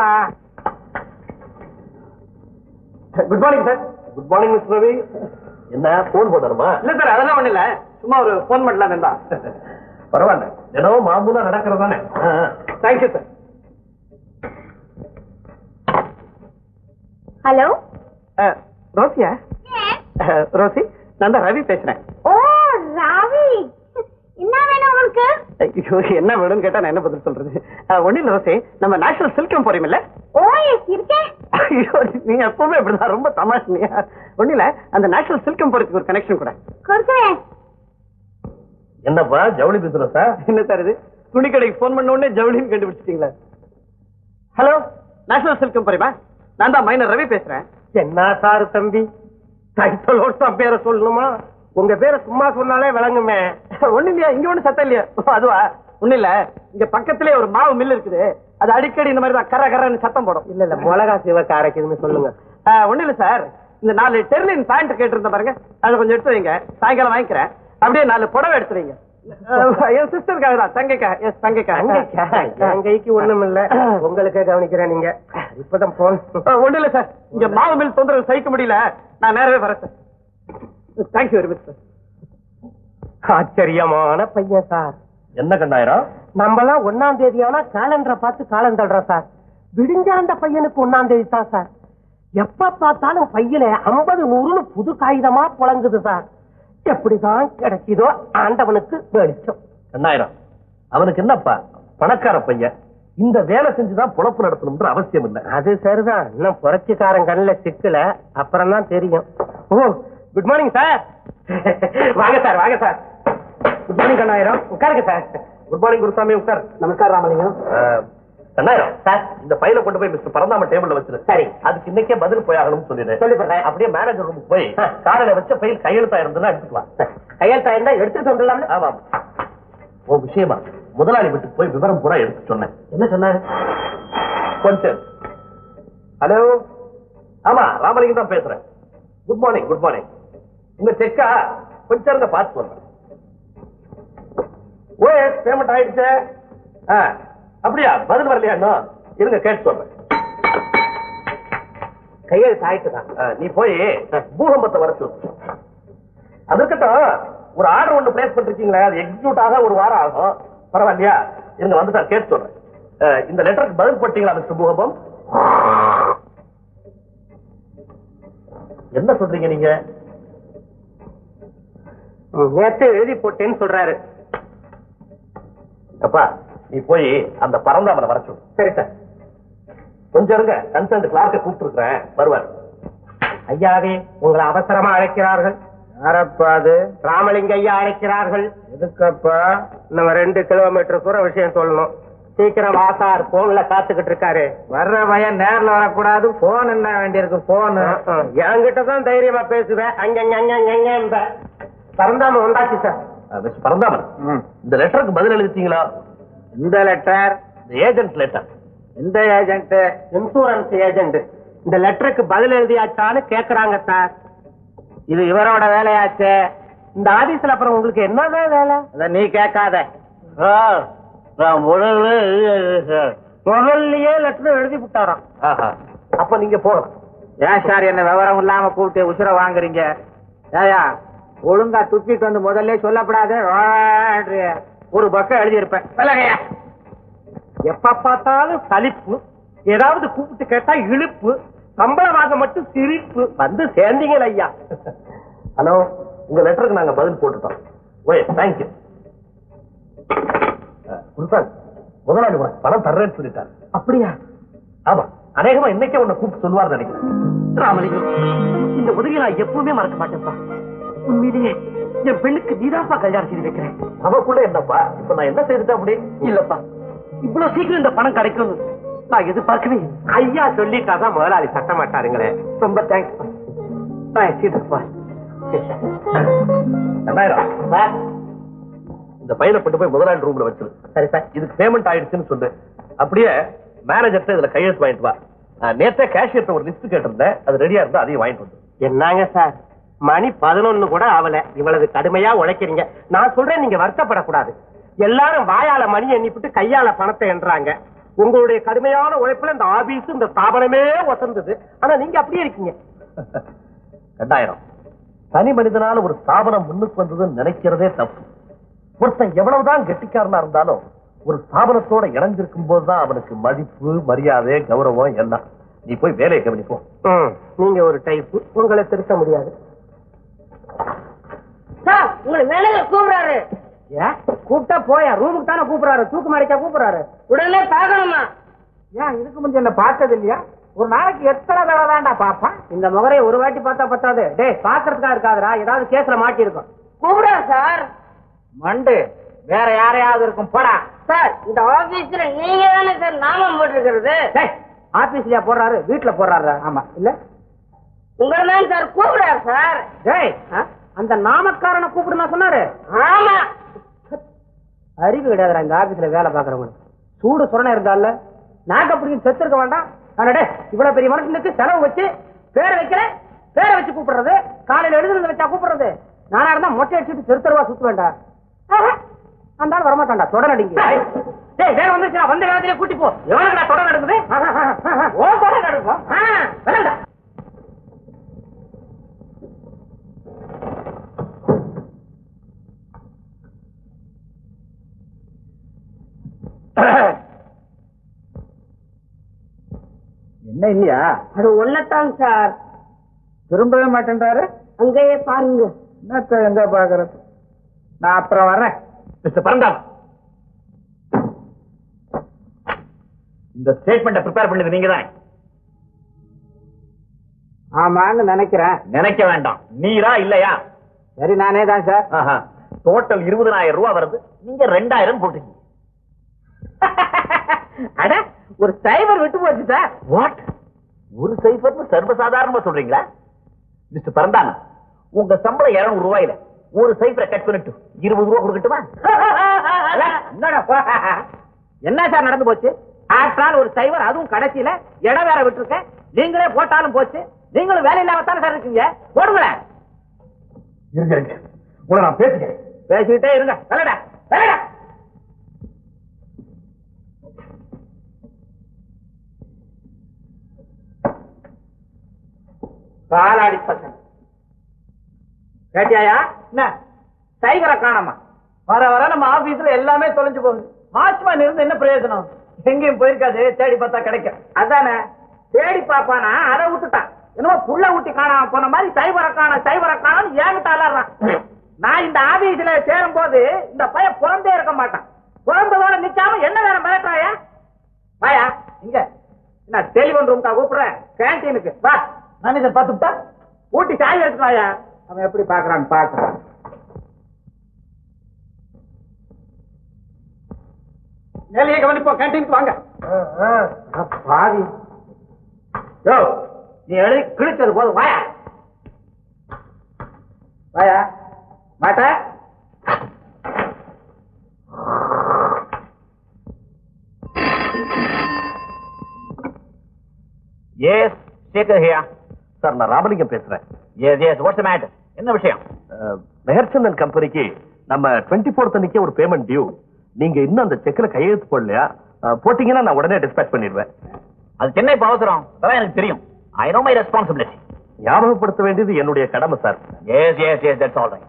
Good morning sir.
Good morning miss Ravi. என்ன போன் போடணுமா?
இல்ல சார் அதெல்லாம் ஒண்ணு இல்ல, சும்மா ஒரு போன் பண்ணலாம் வேண்டா.
பரவாயில்ல, தினமும் மாமூலா நடக்கிறது தானே.
Thank you sir.
ஹலோ
ரோசியா? ரோசி நான் தான் ரவி பேசுறேன்.
ஓ ராவி, என்ன வேணும் உங்களுக்கு?
ஐயோ என்ன வேணும்னு கேட்டா நான் என்ன பதில் சொல்றது? ஒண்ணு இல்ல ரோசி, நம்ம நேஷனல் சில்கம் போறோம் இல்ல?
ஓ எஸ் இருக்கேன்.
ஐயோ நீங்க எப்பவுமே இப்படிதான், ரொம்ப தமாஷ். ஒண்ணு இல்ல, அந்த நேஷனல் சில்கம் போறதுக்கு ஒரு கனெக்ஷன் கூட
கொடுக்குறேன்.
என்னப்பா ஜவுளி பிசினஸா?
என்ன சார் இது, துணி கடைக்கு போன் பண்ண உடனே ஜவுளின்னு கண்டுபிடிச்சிட்டீங்களா? ஹலோ நேஷனல் சில்கம் போறீமா? நான் தான் மைனர் ரவி பேசுறேன்.
என்ன சாரு தம்பி, டைட்டிலோட பேரை சொல்லணுமா? உங்க பேரை சும்மா சொன்னாலே விளங்குமே.
ஒண்ணு இல்லையா, இங்க ஒண்ணு சத்தம் இல்லையா? அதுவா ஒண்ணு இல்ல, இங்க பக்கத்திலே ஒரு மாவு மில் இருக்குது. அது அடிக்கடி இந்த மாதிரி தான் கர கரன்னு சத்தம் போடும்.
இல்ல இல்ல மிளகா சிவக்க அரைக்குதுன்னு சொல்லுங்க.
ஒண்ணு இல்ல சார், இந்த நாலு டெர்லின் பேண்ட் கேட்டிருந்த பாருங்க, அதை கொஞ்சம் எடுத்து வைங்க. சாயங்காலம் வாங்கிக்கிறேன். அப்படியே நாலு புடவை எடுத்து வைங்க. என் சிஸ்டருக்காக தான், தங்கைக்கா. எஸ் தங்கைக்கா.
என் கைக்கு ஒண்ணும் இல்ல, உங்களுக்கே கவனிக்கிறேன். நீங்க இப்பதான் போன்.
ஒண்ணு இல்ல சார், இங்க மாவு மில் தொந்தரவு சகிக்க முடியல, நான் நேரவே வரேன் sir. Thank you very much sir.
ஆச்சரியமான பையன் சார்.
என்ன கண்டாயிரம்?
நம்மளாம் ஒன்னாம் தேதி ஆனா காலண்டரை பார்த்து காலம் தள்ளுறோம் சார். விடிஞ்ச அந்த பையனுக்கு ஒன்னாம் தேதி தான் சார். எப்ப பார்த்தாலும் பையில ஐம்பது நூறுன்னு புது காகிதமா புழங்குது சார். எப்படிதான் கிடைக்குதோ ஆண்டவனுக்கு வெளிச்சம்.
கண்ணாயிரம், அவனுக்கு என்னப்பா பணக்கார பையன், இந்த வேலை செஞ்சுதான் பொழப்பு நடத்தணும்ன்ற அவசியம் இல்லை.
அது சரிதான், இன்னும் புரட்சிக்காரன் கண்ணுல சிக்கல, அப்புறம் தான் தெரியும். Oh good morning sir. வாங்க சார் வாங்க சார். குட் மார்னிங் கண்ணாயிரம், உட்காருங்க சார்.
குட் மார்னிங் குருசாமி, உட்கார்.
நமஸ்கார் ராமலிங்கம்.
கண்ணாயிரம் சார், இந்த ஃபைலை கொண்டு போய் மிஸ்டர் பரந்தாம டேபிள்ல வச்சிரு.
சரி,
அதுக்கு இன்னைக்கே பதில் போய் ஆகணும்னு சொல்லிடுறேன்.
சொல்லி போடுறேன்.
அப்படியே மேனேஜர் ரூமுக்கு போய் காலையில வச்ச ஃபைல் கையெழுத்தா இருந்ததுன்னா எடுத்துக்கலாம்.
கையெழுத்தா இருந்தா எடுத்துட்டு வந்துடலாம்.
ஆமா, உன் விஷயமா முதலாளி வீட்டுக்கு போய் விவரம் பூரா எடுத்து சொன்னேன்.
என்ன சொன்னாரு?
கொஞ்சம். ஹலோ, ஆமா ராமலிங்கம் தான் பேசுறேன். Good morning good morning. உங்க செக்கா கொஞ்சம் இருங்க பார்த்து சொல்றேன். ஓ எஸ் பேமெண்ட் ஆயிடுச்சு. அப்படியா, பதில் வரலையா? இன்னும் இருங்க கேட்டு சொல்றேன்.
கையெழுத்து ஆயிட்டுதான்.
நீ போய் பூகம்பத்தை வர சொல்லு. அதுக்கட்டும் ஒரு ஆர்டர் ஒண்ணு பிளேஸ் பண்ணிருக்கீங்களா, அது எக்ஸிக்யூட் ஆக ஒரு வாரம் ஆகும். பரவாயில்லையா? இருங்க வந்துட்டா கேட்டு சொல்றேன். இந்த லெட்டருக்கு பதில் போட்டீங்களா மிஸ்டர் பூகம்பம்? என்ன சொல்றீங்க நீங்க?
நேற்று எழுதி போட்டேன்னு சொல்றாரு.
அப்பா நீ போய் அந்த பரந்தாமனை வர சொல்லு.
சரி சார்.
கொஞ்சம் இருங்க, கன்சர்ன் கிளார்க்க கூப்பிட்டு இருக்கிறேன், வருவார்.
ஐயாவே உங்களை அவசரமா அழைக்கிறார்கள்.
யாரப்பா அது?
ராமலிங்க ஐயா அழைக்கிறார்கள்.
எதுக்கப்பா?
நம்ம ரெண்டு கிலோமீட்டர் கூட விஷயம் சொல்லணும். சீக்கிரம் வாசார், போன்ல காத்துக்கிட்டு இருக்காரு.
வர்ற பையன் நேர்ல வரக்கூடாது, போன் என்ன வேண்டியிருக்கு? போன்
என்கிட்ட தான் தைரியமா பேசுவேன். அங்க பரந்தாம வந்தாச்சு சார்.
மிஸ்டர் பரந்தாமன், இந்த லெட்டருக்கு பதில் எழுதிட்டீங்களா?
இந்த லெட்டர்
ஏஜென்ட் லெட்டர்.
இந்த ஏஜென்ட்
இன்சூரன்ஸ் ஏஜென்ட். இந்த லெட்டருக்கு பதில் எழுதியாச்சான்னு கேக்குறாங்க சார்.
இது இவரோட வேலையாச்சு.
இந்த ஆபீஸ்ல அப்புறம் உங்களுக்கு என்னதான் வேலை?
அத நீ கேட்காத.
முதல்லயே லெட்டர் எழுதி விட்டாராம்.
அப்ப நீங்க போகலாம்.
ஏன் சார் என்ன விவரம் இல்லாம கூப்பிட்டு உசுர வாங்குறீங்க? ஏயா ஒழுங்கா துப்பிட்டு வந்து முதல்ல சொல்லப்படாது. ஒரு பக்கம் எழுதி இருப்பேன்.
எப்ப பார்த்தாலும் சலிப்பு, ஏதாவது கூப்பிட்டு கேட்டா இழுப்பு, சம்பளமாக மட்டும் சிரிப்பு. வந்து சேர்ந்தீங்க ஐயா.
ஹலோ, உங்க லெட்டருக்கு நாங்க பதில் போட்டுட்டோம். ஓய், தேங்க்யூ. குருசாமி, முதலாளி உனக்கு பணம் தர்றேன்னு சொல்லிட்டாரு.
அப்படியா?
ஆமா, அநேகமா இன்னைக்கே உன்னை கூப்பிட்டு சொல்லுவார் நினைக்கிறேன்.
ராமலிங்கம், இந்த உதவியை நான் எப்பவுமே மறக்க மாட்டேன்ப்பா. உண்மையிலேயே என் பெண்ணுக்கு நீதாப்பா கல்யாணம் செய்து வைக்கிறேன்.
அவக்குள்ள என்னப்பா, இப்ப நான் என்ன செய்துட்டேன் அப்படி?
இல்லப்பா, இவ்வளவு சீக்கிரம் இந்த பணம் கிடைக்கும் நான் எதிர்பார்க்கவே. ஐயா சொல்லிட்டாதான் முதலாளி சட்ட மாட்டாருங்களே. ரொம்ப தேங்க்ஸ்.
ரெண்டாயிரம் இந்த பையனை கொண்டு போய் முதலாளி ரூம்ல வச்சிரு.
சரி சார்.
இதுக்கு பேமெண்ட் ஆயிடுச்சுன்னு சொல்லு. அப்படியே மேனேஜர்ட்ட இதுல கையெழுத்து வாங்கிட்டு வா. நேத்தே கேஷியர்ட்ட ஒரு லிஸ்ட் கேட்டிருந்தேன், அது ரெடியா இருந்தா அதையும் வாங்கிட்டு வந்து.
என்னங்க சார், மணி பதினொன்னு கூட ஆவல, இவ்வளவு கடுமையா உழைக்கிறீங்க. நான் சொல்றேன், நீங்க வருத்தப்படக்கூடாது. எல்லாரும் வாயால மணி எண்ணிவிட்டு கையால பணத்தை எண்றாங்க. உங்களுடைய கடுமையான உழைப்புல இந்த ஆபீஸ், இந்த ஸ்தாபனமே வசந்தது. ஆனா நீங்க அப்படியே இருக்கீங்க.
ரெண்டாயிரம் தனி மனிதனால ஒரு ஸ்தாபனம் முன்னுக்கு வந்ததுன்னு நினைக்கிறதே தப்பு. ஒருத்தன் எவ்வளவுதான் கெட்டிக்காரனா இருந்தாலும் ஒரு ஸ்தாபனத்தோட இணைஞ்சிருக்கும் போதுதான் அவனுக்கு மதிப்பு, மரியாதை, கௌரவம் எல்லாம். நீ போய் வேலையை கவனிப்போம்.
நீங்க ஒரு டைப், உங்களை திருத்த முடியாது.
சார், உங்களை மேனேஜர் கூப்பிடுறாரு.
ஏன் கூப்பிட்டா போயா? ரூமுக்கு தானே கூப்பிடுறாரு, தூக்கு மாடிக்கா கூப்பிடுறாரு?
உடனே பார்க்கணுமா?
ஏன் இதுக்கு முந்தைய என்ன பார்த்தது இல்லையா? ஒரு நாளைக்கு எத்தனை தடவை தான்டா பாப்பா?
இந்த முகரையை ஒரு வாட்டி பார்த்தா பத்தாது. டேய், பாக்குறதுக்கா இருக்காதுடா, ஏதாவது கேஸ்ல மாட்டி இருக்கும்.
கூப்பிடுறா சார்.
மண்டு வேற யாரையாவது இருக்கும் போடா.
சார், இந்த ஆபீஸ்ல நீங்க தானே சார் நாமம் போட்டிருக்கிறது?
டேய், ஆபீஸ்லயா போடுறாரு, வீட்டுல போடுறாரு?
ஆமா.
இல்ல
உங்களை தான் சார் கூப்பிடுறாரு சார்.
டேய், அந்த நாமக்காரனை கூப்பிடு நான் சொன்னாரு.
ஆமா.
அறிவு கிடையாதுடா இந்த ஆபீஸ்ல வேலை பாக்குறவங்க. சூடு சுரணை இருந்தால நாங்க அப்படி செத்து இருக்க வேண்டாம். ஆனாடே, இவ்வளவு பெரிய மனுஷனுக்கு செலவு வச்சு பேரை வைக்கிற, பேரை வச்சு கூப்பிடுறது, காலையில எழுதுறது வச்சா கூப்பிடுறது. நானா இருந்தா மொட்டை அடிச்சுட்டு தெரு தெருவா சுத்த வேண்டாம். அந்த ஆள் வரமாட்டான்டா, தொடர் அடிங்க. டேய், வேற வந்துருச்சா? வந்த வேலையிலே கூட்டி போ. எவனுக்குடா தொடர் நடக்குது? ஓ, தொடர் நடக்கும். வேண்டாம்.
என்ன இல்லையா?
அது ஒன்னதான் சார்.
திரும்பவே மாட்டேன்றாரு.
அங்கேயே பாருங்க.
என்னத்த எங்க பாக்குறது? நான் அப்புறம் வரேன்.
மிஸ்டர் பரந்தாம், இந்த ஸ்டேட்மெண்ட்டை ப்ரிப்பேர் பண்ணது நீங்க தான்.
ஆமான்னு நினைக்கிறேன்.
நினைக்க வேண்டாம், நீரா இல்லையா?
சரி, நானே தான் சார்.
டோட்டல் இருபதாயிரம் ரூபாய் வருது, நீங்க ரெண்டாயிரம் போட்டுக்கீங்க.
அட, ஒரு சைபர் விட்டு போச்சு சார்.
வாட்? ஒரு சைபர்னு சர்வசாதாரணமா சொல்றீங்களா? மிஸ்டர் பரந்தாம், உங்க சம்பளம் இருநூறு ரூபாயில ஒரு சைபரை கட் பண்ணிட்டு இருபது ரூபாய் கொடுக்கட்டுமா?
என்ன சார் நடந்து போச்சு? ஆற்றால் ஒரு சைவர், அதுவும் கடைசியில இடம் வேற விட்டுருக்க. நீங்களே போட்டாலும் போச்சு. நீங்களும் வேலை இல்லாம தானே சார் இருக்கீங்க. போடுங்களேன்.
இருங்க இருங்க, உங்களை நான் பேசுகிறேன்.
பேசிக்கிட்டே இருங்க. வேலைடா வேலைடா.
காலாடி பசங்க
கேட்டியாயா?
என்ன சைவரை காணாமா?
வர வர நம்ம ஆபீஸ்ல எல்லாமே தொலைஞ்சு போகுது. வாட்ச்மேன் இருந்து என்ன பிரயோஜனம்? எங்கேயும் போயிருக்காது, தேடி பார்த்தா கிடைக்கும்.
அதானே, தேடி பாப்பானா அதை விட்டுட்டான். என்னமோ புள்ள ஊட்டி காணாம போன மாதிரி சைவரை காண சைவரை காணும் ஏங்கிட்ட அலறான். நான் இந்த ஆபீஸ்ல சேரும் போது இந்த பையன் பிறந்தே இருக்க மாட்டான். பிறந்ததோட நிக்காம என்ன வேற மிரட்டாயா? வாயா இங்க நான் டெலிபோன் ரூம்க்கா கூப்பிடுறேன், கேன்டீனுக்கு வா. மேனேஜர் பார்த்துட்டா ஊட்டி சாய் எடுத்துவாயா, அவன் எப்படி பாக்குறான்னு பாக்குறான். வேலையை கவனிப்போம், கேன்டீனுக்கு வாங்க. பாவி யோ, நீ எழுதி கிழிச்சது போதும், வாயா வாயா மாட்ட.
Yes, Shekhar here.
சார், நான் ராமலிங்கம் பேசுறேன்.
Yes, yes. What's the matter? என்ன விஷயம்?
மெஹர்சந்தன் கம்பெனிக்கு நம்ம டுவெண்ட்டி ஃபோர்த் அன்னைக்கு ஒரு பேமெண்ட் டியூ. நீங்க இன்னும் அந்த செக்ல கையெழுத்து போடலையா? போட்டீங்கன்னா நான் உடனே டிஸ்பேச் பண்ணிடுவேன்.
அது சென்னை அவசரம், அதான் எனக்கு தெரியும். I know my responsibility.
ஞாபகப்படுத்த வேண்டியது என்னுடைய கடமை sir.
Yes, yes, yes. That's all right.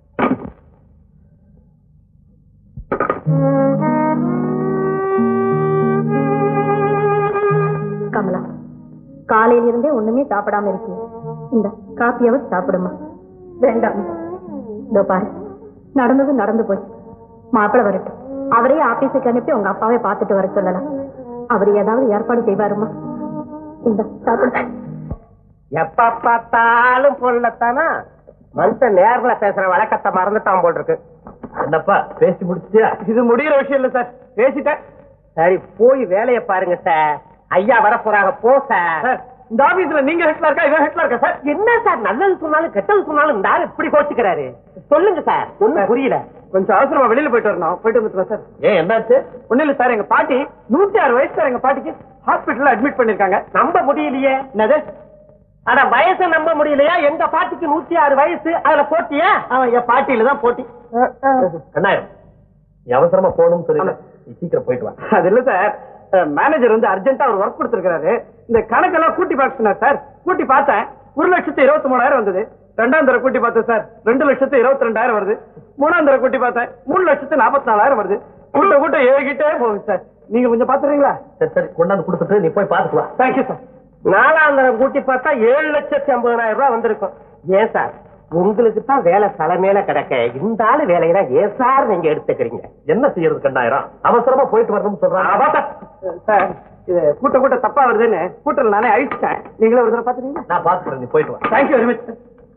Kamala, காலையில இருந்தே ஒண்ணுமே சாப்பிடாம இருக்கீங்க. இந்த காப்பியாவது சாப்பிடுமா? வேண்டாம். இதோ பாரு, நடந்தது நடந்து போய் மாப்பிள வரட்டும், அவரே ஆபீஸுக்கு அனுப்பி உங்க அப்பாவை பார்த்துட்டு வர சொல்லலாம். அவர் ஏதாவது ஏற்பாடு செய்வாருமா? இந்த சாப்பிடு.
எப்ப பார்த்தாலும் பொருளத்தானா மனுஷன் நேர்ல பேசுற வழக்கத்தை மறந்துட்டான் போல் இருக்கு.
என்னப்பா பேசி முடிச்சிட்டியா?
இது முடிகிற விஷயம் இல்ல சார், பேசிட்டேன். சரி, போய் வேலையை பாருங்க சார். ஐயா வர போறாங்க, போ சார். இந்த ஆபீஸ்ல நீங்க ஹெட்ல இருக்கா, இவன் ஹெட்ல இருக்கா சார்? என்ன சார், நல்லது சொன்னாலும் கெட்டது சொன்னாலும் இந்த ஆளு இப்படி கோச்சுக்கிறாரு? சொல்லுங்க சார், ஒண்ணும் புரியல. கொஞ்சம் அவசரமா வெளியில போயிட்டு வரணும், போயிட்டு வந்துட்டு சார்.
ஏன், என்னாச்சு?
ஒண்ணு இல்ல சார், எங்க பாட்டி நூத்தி ஆறு வயசு சார். எங்க பாட்டிக்கு ஹாஸ்பிட்டல்ல அட்மிட் பண்ணிருக்காங்க. நம்ப முடியலையே. என்னது? ஆனா வயசை நம்ப முடியலையா? எங்க பாட்டிக்கு நூத்தி ஆறு வயசு, அதுல போட்டியா? அவன் என் பாட்டியில தான் போட்டி.
கண்ணாயிரம், நீ அவசரமா போகணும்னு சொல்லி சீக்கிரம் போயிட்டு வா.
அது இல்ல சார், மேனேஜர் வந்து அர்ஜென்ட்டா ஒரு ஒர்க் கொடுத்திருக்காரு. இந்த கணக்கெல்லாம் கூட்டி பார்க்க சொன்னார் சார். கூட்டி பார்த்தேன், ஒரு லட்சத்து இருபத்தி மூணாயிரம் வந்தது. ரெண்டாம் தர கூட்டி பார்த்தேன் சார், ரெண்டு லட்சத்து இருபத்தி ரெண்டாயிரம் வருது. மூணாம் தர கூட்டி பார்த்தேன், மூணு லட்சத்து நாற்பத்தி நாலாயிரம் வருது. கூட்ட கூட்ட ஏறிக்கிட்டே போகுது சார். நீங்க கொஞ்சம் பாத்துறீங்களா?
சரி சரி, கொண்டாந்து கொடுத்துட்டு நீ போய் பார்த்துட்டு வா.
Thank you sir. நாலாம் தரம் கூட்டி பார்த்தா ஏழு லட்சத்தி ஐம்பதாயிரம் ரூபாய் வந்திருக்கும். ஏன் சார், உங்களுக்கு தான் வேலை தலைமையில கிடக்க, இந்த ஆளு வேலையெல்லாம் ஏன் சார் நீங்க எடுத்துக்கிறீங்க?
என்ன செய்யறது கண்ணாயிரம், அவசரமா போயிட்டு வரணும்னு சொல்றாங்க
சார். இது கூட்ட கூட்ட தப்பா வருதுன்னு கூட்டல் நானே அழிச்சிட்டேன். நீங்களே ஒரு தடவை பாத்துறீங்களா?
நான் பாத்துக்கிறேன், நீ போயிட்டு வா.
Thank you very much.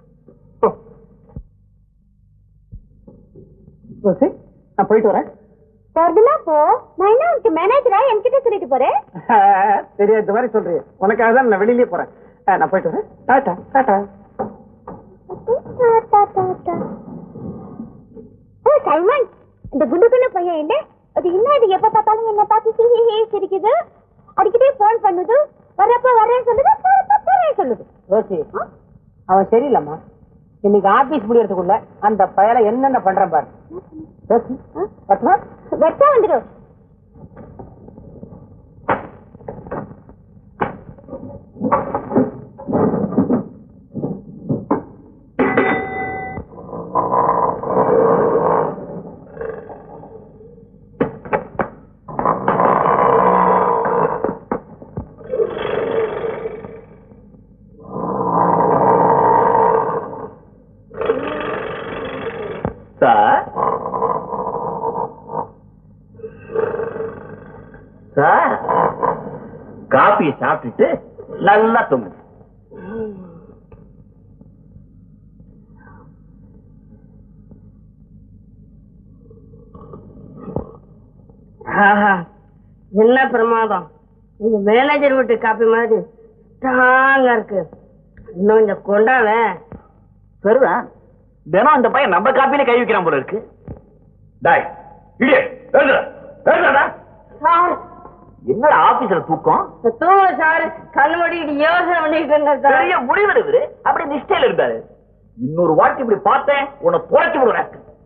நான் போயிட்டு வரேன்.
போறதுனா போ, நான் என்ன உனக்கு மேனேஜரா என்கிட்ட சொல்லிட்டு போறேன்?
சரியா, இந்த மாதிரி சொல்றேன், உனக்காக தான் நான் வெளியிலேயே போறேன். நான் போயிட்டு வரேன். டாடா டாடா.
ஓ சைமன், இந்த குண்டு குண்டு பையன் என்ன அது? இன்னும் இது எப்ப பார்த்தாலும் என்ன பார்த்து சிரிக்குது, அடிக்கடி போன் பண்ணுது, வரப்ப வரேன்னு சொல்லுது, போறப்ப போறேன்னு சொல்லுது.
ரோசி, அவன் சரியில்லம்மா. இன்னைக்கு ஆபீஸ் முடியறதுக்குள்ள அந்த பயலை என்னென்ன பண்றேன் பாரு. ரோசி,
வெட்டா வந்துடும்.
சார் சார், காப்பியை சாப்பிட்டுட்டு நல்லா தூங்கு.
என்ன பிரமாதம்! நீங்க மேனேஜர் வீட்டு காப்பி மாதிரி ஸ்ட்ராங்கா இருக்கு. இன்னும் கொஞ்சம் கொண்டாவ.
சரிதான், தினம் இந்த பையன் நம்ம காப்பியில கை வைக்கிறான் போல இருக்கு. டாய் இடியே, எழுதுடா எழுதுடா.
சார்,
என்னடா ஆபீஸ்ல தூக்கம்?
தூங்க சார், கண்ணு மூடிட்டு யோசனை பண்ணிட்டு இருந்தேன் சார்.
பெரிய முடிவெடுக்குது, அப்படி நிஷ்டையில இருந்தாரு. இன்னொரு வாட்டி இப்படி பார்த்தேன், உன்னை துளைச்சு விடுறேன்.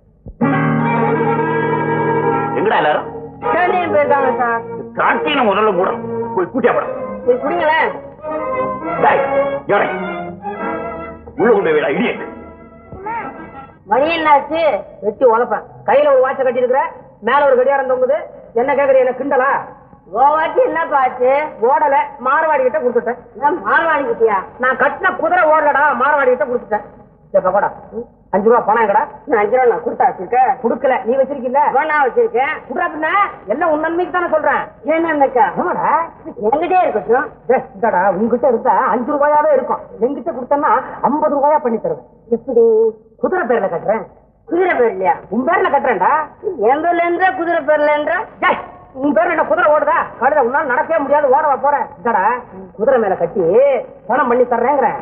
எங்கடா எல்லாரும்?
கேண்டீன் போயிருக்காங்க சார்.
காட்டின முதல்ல மூட போய் கூட்டியா போட.
சரி குடிங்களேன்.
உள்ள கொண்டு போய் இடியே.
மணி என்னாச்சு?
வெட்டி உழப்பேன். கையில ஒரு வாட்சை கட்டி இருக்கிற, மேல ஒரு கடியாரம் தொங்குது. என்ன கேக்குற, என்ன கிண்டலா?
ஓவாச்சு என்ன பாச்சு?
ஓடல, மாரவாடி கிட்ட கொடுத்துட்டேன்.
மார்வாடி கிட்டியா?
நான் கட்டின குதிரை ஓடலடா, மாரவாடி கிட்ட கொடுத்துட்டேன். கூட அஞ்சு ரூபா பணம் எங்கடா?
நான் அஞ்சு ரூபா நான் கொடுத்தா வச்சிருக்கேன்.
குடுக்கல, நீ வச்சிருக்கீல்ல?
நான் வச்சிருக்கேன்.
குடுறா பின்ன, எல்லாம் உன் நன்மைக்கு தானே சொல்றேன்.
என்னக்கா
ஆமாடா,
என்கிட்டே இருக்கட்டும்.
இந்தாடா, உங்ககிட்ட இருந்தா அஞ்சு ரூபாயாவே இருக்கும். எங்கிட்ட கொடுத்தா ஐம்பது ரூபாயா பண்ணி தருவேன்.
எப்படி?
குதிரை பேர்ல கட்டுறேன்.
குதிரை பேர் இல்லையா?
உன் பேர்ல கட்டுறேன்டா.
என் பேர்ல இருந்தா குதிரை பேர்ல என்றா?
உன் பேர்ல என்ன குதிரை ஓடுதா? கழுத உன்னால நடக்கவே முடியாது, ஓடவா போற? இந்தாடா, குதிரை மேல கட்டி பணம் பண்ணி தர்றேங்கிறேன்.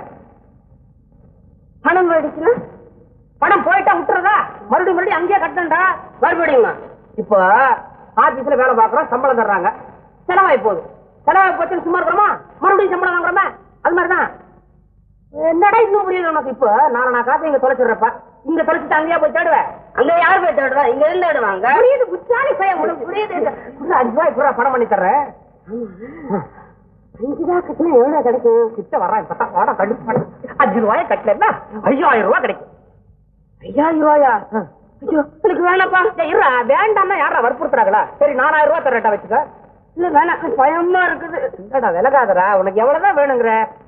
பணம் போயிடுச்சுன்னா
பணம் போயிட்டா விட்டுறதா? மறுபடியும் மறுபடியும் அங்கேயே கட்டண்டா.
மறுபடியுமா?
இப்போ ஆபீஸ்ல வேலை பார்க்கறோம், சம்பளம் தர்றாங்க, செலவாய் போகுது. செலவாய் போச்சுன்னு சும்மா இருக்கிறோமா? மறுபடியும் சம்பளம் வாங்குறோமா? அது மாதிரிதான். என்னடா இன்னும் புரியல உனக்கு? இப்போ நாலு நான் காசு இங்க தொலைச்சிடுறப்ப, இங்க தொலைச்சிட்டு அங்கேயா போய் தேடுவேன்.
அங்க யார் போய் தேடுவா? இங்க இருந்து தேடுவாங்க.
புரியுது, புத்தாலி பையன், உனக்கு புரியுது. அஞ்சு ரூபாய் பூரா பணம் பண்ணி தர்றேன்.
அஞ்சு ரூபா கட்டினா எவ்வளவு கிடைக்கும்?
கிட்ட வர்றேன், இப்ப வாடா கண்டிப்பா. அஞ்சு ரூபாய் கட்டலன்னா ஐயாயிரம் ரூபாய் கிடைக்கும்.
ஐயாயிரம் ரூபாயா? ஐயோ, எனக்கு வேணாப்பா.
இருடா, வேண்டாம்னா யாரா வற்புறுத்துறாங்களா? சரி, நாலாயிரம் ரூபாய் தரட்டா வச்சுக்க.
இல்ல வேணாம், பயமா இருக்குது.
இல்லடா, விலகாதரா. உனக்கு எவ்வளவுதான் வேணுங்கிற?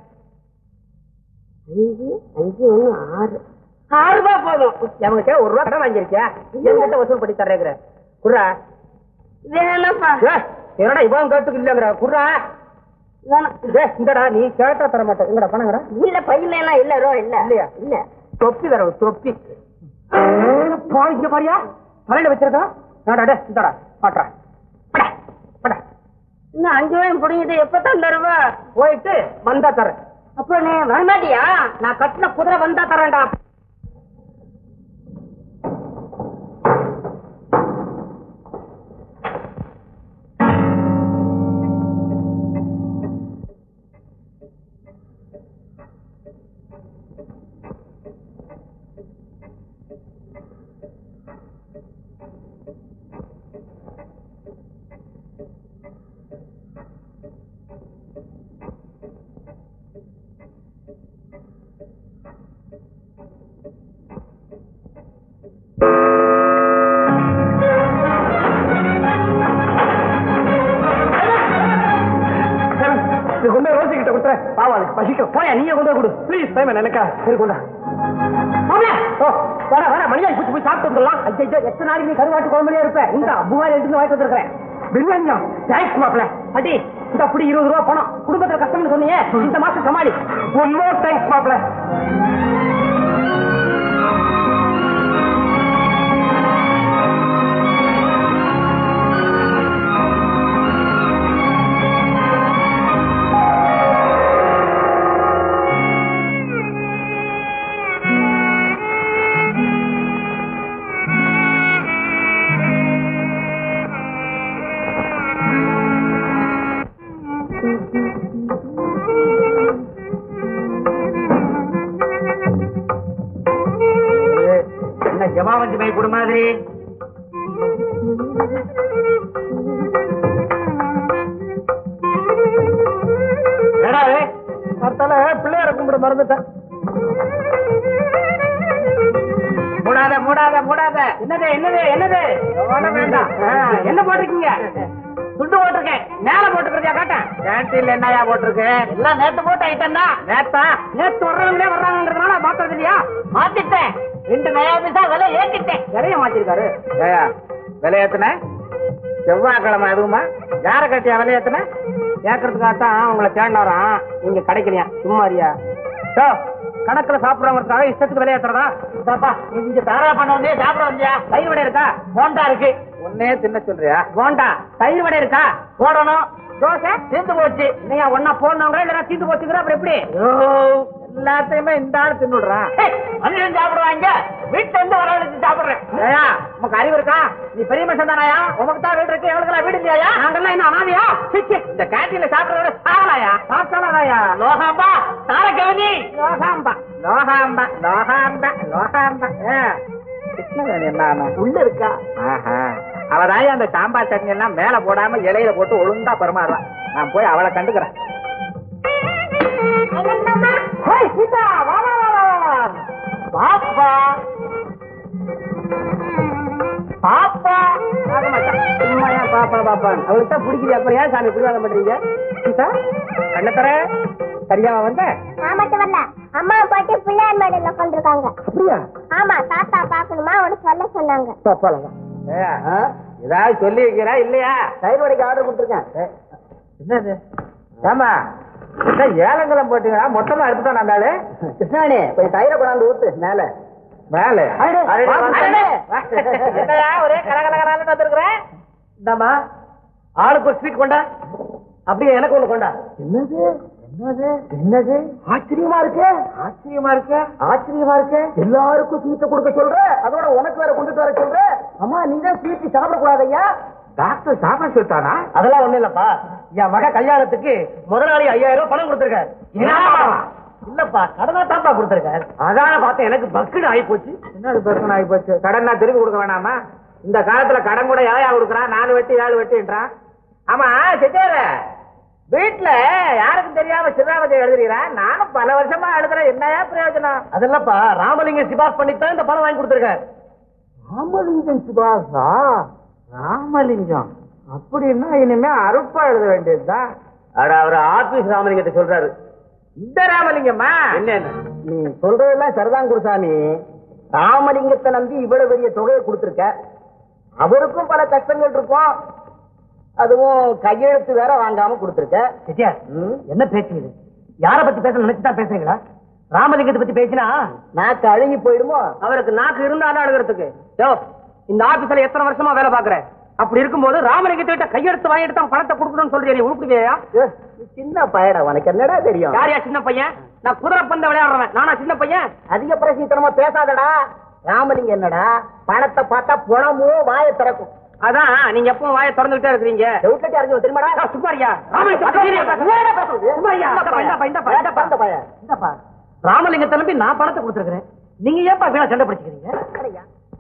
அஞ்சு அஞ்சு ஒண்ணு ஆறு ஆறு ரூபாய் போதும்.
எவங்கிட்ட ஒரு ரூபா கடன் வாங்கிருக்கியா? என்கிட்ட வசூல் பண்ணி தர்றேங்கிற. குர்ரா.
வேணாப்பா.
என்னடா இவன் கேட்டுக்கு இல்லங்கிற? குர்ரா. இந்தடா, நீ கேட்டா தர மாட்டேன். எங்கடா பணங்கிற?
இல்ல பையில எல்லாம் இல்ல ரூபா இல்ல.
இல்லையா?
இல்ல.
தொப்பி தர, தொப்பி இங்க பாரியா? தலையில வச்சிருக்கா? இந்தடா மாட்டா.
இன்னும் அஞ்சு ரூபாயும் புடிங்கிட்டு எப்பதான் தருவா?
போயிட்டு வந்தா தரேன்.
அப்ப நீ வரமாட்டியா?
நான் கட்டின குதிரை வந்தா தரேன்டா. கொண்டு ரோசி கிட்ட கொடுத்துறேன். பாவாளுக்கு பசிக்கும். போயா, நீங்க கொண்டு கொடு ப்ளீஸ். சைமன் எனக்கா சரி கொண்டா. வர வர மணியாய் பூச்சி போய் சாப்பிட்டு வந்துடலாம். ஐயோ, எத்தனை நாளைக்கு நீ கருவாட்டு குழம்புலயே இருப்பேன். இந்த அப்புகாரி எடுத்து வாங்கிட்டு வந்துருக்கேன். பிரியாணியா? தேங்க்ஸ் மாப்பிள்ள. அடி இந்த அப்படி இருபது ரூபா பணம். குடும்பத்துல கஷ்டம்னு சொன்னீங்க, இந்த மாசம் சமாளி. ஒன் மோர் தேங்க்ஸ் மாப்பிள்ள. என்ன ஜமாவஞ்சி பை குடு மாதிரி? பிள்ளையார கும்பிட மறந்துட்டேன். மூடாத மூடாத மூடாத. என்னது என்னது என்னது? வேண்டாம். என்ன போட்டிருக்கீங்க? துண்டு போட்டிருக்கேன். மேல போட்டுக்கிறியா? காட்டேன். கேன்டீன்ல என்னையா போட்டிருக்கு? எல்லாம் நேத்து போட்ட ஐட்டம் தான். நேத்தா? நேத்து வர்றவங்களே வர்றாங்கிறதுனால மாத்துறது இல்லையா? மாத்திட்டேன். ரெண்டு நயா பைசா விலை ஏத்திட்டேன். விலைய மாத்திருக்காரு. விலை ஏத்துன? செவ்வாய்க்கிழமை அதுவுமா? யார கட்டியா விலை ஏத்துன? கேட்கறதுக்காகத்தான் உங்களை தேடினாராம். நீங்க கிடைக்கலையா? சும்மாரியா? கணக்குல சாப்பிடுறவங்களுக்காக இஷ்டத்துக்கு விளையாட்டுறதா? இங்க தாரா பண்ண வந்தே சாப்பிட வந்தியா? தயிர் வடை இருக்கா? போண்டா இருக்கு. ஒன்னே தின்ன சொல்றியா? போண்டா. தயிர் வடை இருக்கா? போடணும். தோசை தீர்ந்து போச்சு. நீங்க ஒன்னா போடணுங்க இல்ல தீர்ந்து போச்சுக்கிற அப்புறம் எப்படி? எல்லாத்தையுமே இந்த ஆள் தின்னுடுறான். அண்ணன் சாப்பிடுவாங்க. வீட்டுல இருந்து வரவழைச்சு சாப்பிடுறேன். உனக்கு அறிவு இருக்கா? நீ பெரிய மனுஷன் தானாயா? உனக்கு தான் வீடு இருக்கு, எவ்வளவு வீடு இல்லையா? நாங்கெல்லாம் என்ன அனாதையா? இந்த கேண்டீன்ல சாப்பிடுறத சாகலாயா? சாப்பிட்டாலாயா? லோகாம்பா தாரகவனி. லோகாம்பா லோகாம்பா லோகாம்பா லோகாம்பா. கிருஷ்ணவேணி என்ன உள்ள இருக்கா? அவதாய அந்த சாம்பார் சட்னி எல்லாம் மேல போடாம இலையில போட்டு ஒழுங்கா பரிமாறுறா. நான் போய் அவளை கண்டுக்கிறேன். பாப்பா பாப்பா சும்மாயா பாப்பா பாப்பான்னு அவளுக்கு பிடிக்குது. அப்புறம் ஏன் சாமி பிடிவாதம் பண்றீங்க? கண்ணத்தர சரியாவா வந்த?
நான் மட்டும் வரல, அம்மா பாட்டி பிள்ளையார் மேடையில உட்காந்துருக்காங்க.
அப்படியா?
ஆமா, தாத்தா பாக்கணுமா அவனு சொல்ல சொன்னாங்க.
ஏதாவது சொல்லி வைக்கிறா இல்லையா? தயிர் வடைக்கு ஆர்டர் கொடுத்துருக்கேன். என்னது? ஆமா, ஏலங்கலம் போட்டீங்களா? மொத்தமா எடுத்துட்டோம் நாளு. கிருஷ்ணாணி கொஞ்சம் தயிரை கொண்டாந்து ஊத்து மேல மேல. என்னையா ஒரே கலகலகலான்னு வந்துருக்குறேன்.
இந்தாமா ஆளுக்கு ஒரு ஸ்வீட் கொண்டா. அப்படியே எனக்கு ஒண்ணு கொண்டா.
என்னது என்னது என்னது?
ஆச்சரியமா இருக்கு.
ஆச்சரியமா இருக்கு
ஆச்சரியமா இருக்கு.
எல்லாருக்கும் ஸ்வீட்டை கொடுக்க சொல்ற, அதோட உனக்கு வேற கொண்டுட்டு வர சொல்ற. அம்மா நீ தான் ஸ்வீட் சாப்பிட கூடாதையா? டாக்டர் சாப்பிட சொல்லிட்டானா?
அதெல்லாம் ஒண்ணு இல்லப்பா. என் மக கல்யாணத்துக்கு முதலாளி ஐயாயிரம் ரூபாய் பணம் கொடுத்திருக்காரு. இல்லப்பா, கடனா தாப்பா கொடுத்திருக்காரு. அதான பார்த்தேன், எனக்கு பக்குன்னு ஆகி போச்சு.
என்னது பக்குன்னு ஆகி போச்சு? கடன் நான் திருப்பி கொடுக்க வேணாமா? இந்த காலத்துல கடன் கூட ஏழையா கொடுக்குறான். நாலு வெட்டி ஏழு வெட்டின்றான். ஆமா சித்தேர, வீட்டுல யாருக்கும் தெரியாம சிவராமஜெயம் எழுதுறீரா? நானும் பல வருஷமா எழுதுறேன். என்னையா பிரயோஜனம்?
அதெல்லப்பா, ராமலிங்கம் சிபாஸ் பண்ணித்தான் இந்த பணம் வாங்கி கொடுத்திருக்காரு.
ராமலிங்கம் சிபாசா? ராமலிங்கம் அப்படின்னா இனிமே அருப்பா எழுத வேண்டியதுதான்.
அவர் ஆபீஸ் ராமலிங்கத்தை சொல்றாரு.
இந்த ராமலிங்கம்மா?
என்ன
நீ சொல்றதெல்லாம் சரிதான் குருசாமி. ராமலிங்கத்தை நம்பி இவ்வளவு பெரிய தொகையை கொடுத்திருக்க. அவருக்கும் பல கஷ்டங்கள் இருக்கும். அதுவும் கையெழுத்து வேற வாங்காம கொடுத்திருக்க.
என்ன பேச்சு இது? யார பத்தி பேச நினைச்சுதான் பேசுறீங்களா? ராமலிங்கத்தை பத்தி பேசினா
நாக்கு அழுகி போயிடுமோ?
அவருக்கு நாக்கு இருந்தாலும் அழுகிறதுக்கு. இந்த ஆபீஸ்ல எத்தனை வருஷமா வேலை பாக்குறேன். அப்படி இருக்கும்போது ராமலிங்கத்திட்ட கையெழுத்து வாங்கிட்டு தான் பணத்தை கொடுக்கணும்னு சொல்றீங்க. நீ உருப்பிடுவியா?
சின்ன பையடா, உனக்கு என்னடா தெரியும்?
யாரையா சின்ன பையன்? நான் குதிரை பந்த விளையாடுறவன். நானா சின்ன பையன்?
அதிக பிரசித்தனமா பேசாதடா. ராமலிங்கம் என்னடா, பணத்தை பார்த்தா புணமும் வாயை திறக்கும்.
அதான் நீங்க எப்பவும் வாயை திறந்துகிட்டே இருக்கிறீங்க.
தெரியுமாடா?
சுப்பாரியா ராமலிங்கத்தை நம்பி நான் பணத்தை கொடுத்துருக்கிறேன். நீங்க ஏப்பா வீணா சண்டை பிடிச்சுக்கிறீங்க?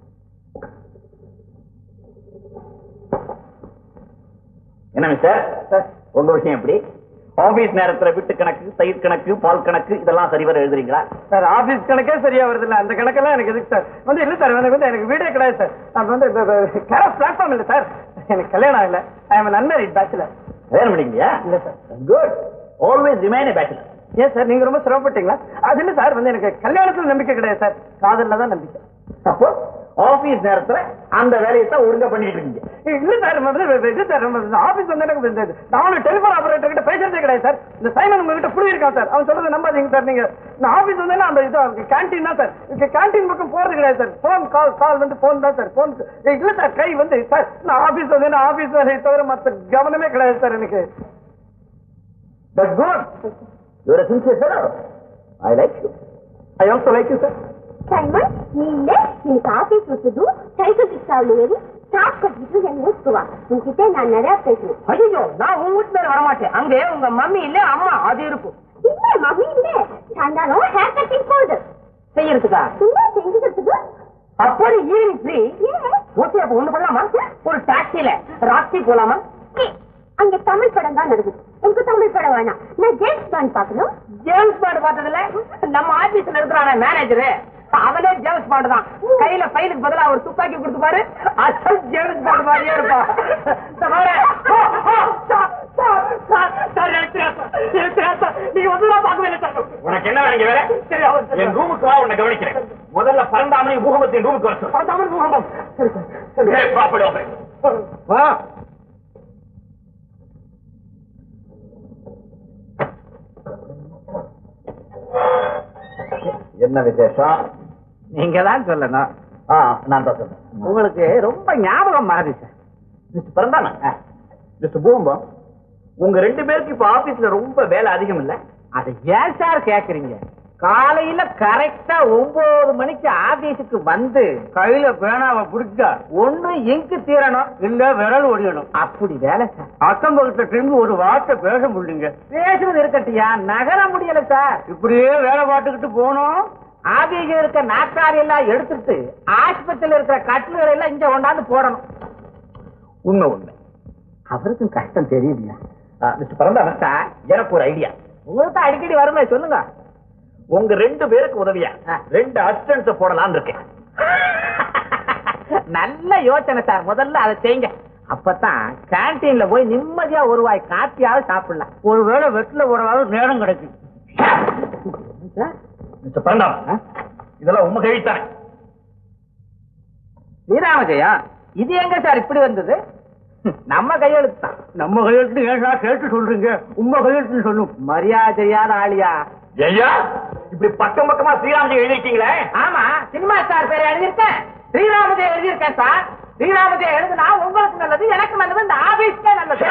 என்ன மிஸ்டர், உங்க விஷயம் எப்படி? ஆபீஸ் நேரத்துல வீட்டு கணக்கு, தயிர் கணக்கு, பால் கணக்கு இதெல்லாம் சரிவர எழுதுறீங்களா?
சார் ஆபீஸ் கணக்கே சரியா வருது இல்ல. அந்த கணக்கெல்லாம் எனக்கு எதுக்கு சார்? வந்து இல்ல சார், எனக்கு வந்து எனக்கு வீடே கிடையாது சார். நான் வந்து பிளாட்ஃபார்ம் இல்ல சார். எனக்கு கல்யாணம் இல்ல. I am unmarried bachelor.
கல்யாணம் பண்ணிக்கலையா?
இல்ல sir.
Good. Always remain a bachelor.
ஏன் சார் நீங்க ரொம்ப சிரமப்பட்டீங்களா? அது இல்ல சார், வந்து எனக்கு கல்யாணத்துல நம்பிக்கை கிடையாது சார். காதல்ல தான் நம்பிக்கை.
அப்போ ஆபீஸ் நேரத்துல அந்த வேலையை தான் ஒழுங்கா பண்ணிட்டு இருக்கீங்க.
இல்ல சார், இது சார் ஆபீஸ் வந்து எனக்கு நானும் டெலிபோன் ஆபரேட்டர் கிட்ட பேசுறதே கிடையாது சார். இந்த சைமன் உங்ககிட்ட புரிய இருக்கான் சார். அவன் சொல்றது நம்பாதீங்க சார். நீங்க நான் ஆபீஸ் வந்து அந்த இது கேன்டீன் தான் சார். கேன்டீன் பக்கம் போறது கிடையாது சார். போன் கால் கால் வந்து போன் தான் சார். போன் இல்ல சார், கை வந்து சார் நான் ஆபீஸ் வந்து ஆபீஸ் வேலையை தவிர மத்த கவனமே கிடையாது சார் எனக்கு.
That's good. You're a sincere fellow. I like you.
I also like you, sir.
Simon, ನೀನೆ ನಿನಗೆ ಆಫೀಸ್ ಹೊಸದು ಸೈಕಲ್ ರಿಕ್ಷಾவில் ஏறி ஸ்டாப் கட்டிட்டு என் வீட்டுக்கு வா. உன்கிட்ட நான் நிறைய பேசணும்.
ஐயோ, நான் உங்க வீட்டு மேல வரமாட்டேன். அங்கே உங்க மம்மி இல்ல அம்மா அது இருக்கும்.
இல்ல மம்மி இல்ல, சாயங்காலம் ஹேர் கட்டிங் போகுது.
செய்யறதுக்கா?
இல்ல செஞ்சுக்கிறதுக்கு.
அப்படி ஈவினிங் ஃப்ரீ. ஓகே, அப்ப ஒண்ணு பண்ணலாமா? ஒரு டாக்ஸில ராத்திரி போலாமா?
அங்க தமிழ் படம் தான் நடக்குது. எனக்கு தமிழ் படம் வேணாம். நான் ஜேம்ஸ் பாண்ட் பாக்கணும்.
ஜேம்ஸ் பாண்ட் பார்த்ததுல நம்ம ஆபீஸ்ல இருக்கிறான மேனேஜரு அவனே ஜேம்ஸ் பாண்ட் தான். கையில ஃபைலுக்கு பதிலா ஒரு துப்பாக்கி கொடுத்து பாரு, அசல் ஜேம்ஸ் பாண்ட் மாதிரியே இருப்பான். நீங்க வந்து பாக்கவே சார்.
உனக்கு என்ன வேணும் வேற? என் ரூமுக்கு வா, உன்னை கவனிக்கிறேன். முதல்ல பரந்தாமணி பூகம்பத்தின் ரூமுக்கு வர சொல்லு.
பரந்தாமணி பூகம்பம்.
வா. என்ன விசேஷம்?
நீங்க தான் சொல்லணும்.
நான் தான் சொல்றேன்.
உங்களுக்கு ரொம்ப ஞாபகம் மாறுது சார்.
மிஸ்டர் பரந்தாம, மிஸ்டர் பூகம்பம், உங்க ரெண்டு பேருக்கு இப்ப ஆபீஸ்ல ரொம்ப வேலை அதிகம் இல்ல?
அதை ஏன் சார் கேக்குறீங்க? காலையில கரெக்டா ஒன்பது மணிக்கு ஆபீஸுக்கு வந்து
கையில பேனாவை பிடிச்சா
ஒண்ணு இங்கு தீரணும்,
இல்ல விரல் ஒடியணும்.
அப்படி வேலை சார்.
அக்கம் பக்கத்துல இருந்து ஒரு வார்த்தை பேச முடியுங்க.
பேசுறது இருக்கட்டியா, நகர முடியல சார்.
இப்படியே வேலை பார்த்துக்கிட்டு போனோம்.
ஆபீஸ் இருக்க நாற்காலி எல்லாம் எடுத்துட்டு ஆஸ்பத்திரியில இருக்கிற கட்டில்களை எல்லாம் இங்க கொண்டாந்து போடணும்.
உண்மை உண்மை.
அவருக்கும் கஷ்டம் தெரியுதுயா.
மிஸ்டர் பரந்தாம சார், எனக்கு ஒரு ஐடியா.
உங்களுக்கு அடிக்கடி வருமே, சொல்லுங்க.
உங்க ரெண்டு பேருக்கு உதவியா ரெண்டு அசிஸ்டன்ட்ஸ் போடலாம்னு இருக்கேன்.
நல்ல யோசனை சார். முதல்ல அதை செய்யுங்க. அப்பதான் கேன்டீன்ல போய் நிம்மதியா ஒரு வாய் காப்பியாவது சாப்பிடலாம்.
ஒருவேளை வெட்டில போடவாவது நேரம் கிடைக்கும்.
மிஸ்டர் பரந்தாம், இதெல்லாம் உண்மை கழித்தானே?
ஸ்ரீராமஜெயா, இது எங்க சார் இப்படி வந்தது? நம்ம கையெழுத்து தான்.
நம்ம கையெழுத்து ஏன் சார் சேர்த்து சொல்றீங்க? உங்க கையெழுத்துன்னு சொல்லும்.
மரியாதையான ஆளியா?
ஐயா, இப்படி பக்கம் பக்கமா ஸ்ரீராமஜெயம் எழுதிருக்கீங்களே?
ஆமா, சினிமா ஸ்டார் பேரை எழுதியிருக்கேன். ஸ்ரீராமஜெயம் எழுதியிருக்கேன் சார். ஸ்ரீராமஜெயம் எழுதுனா உங்களுக்கு நல்லது, எனக்கு நல்லது, இந்த ஆபீஸ்க்கே நல்லது.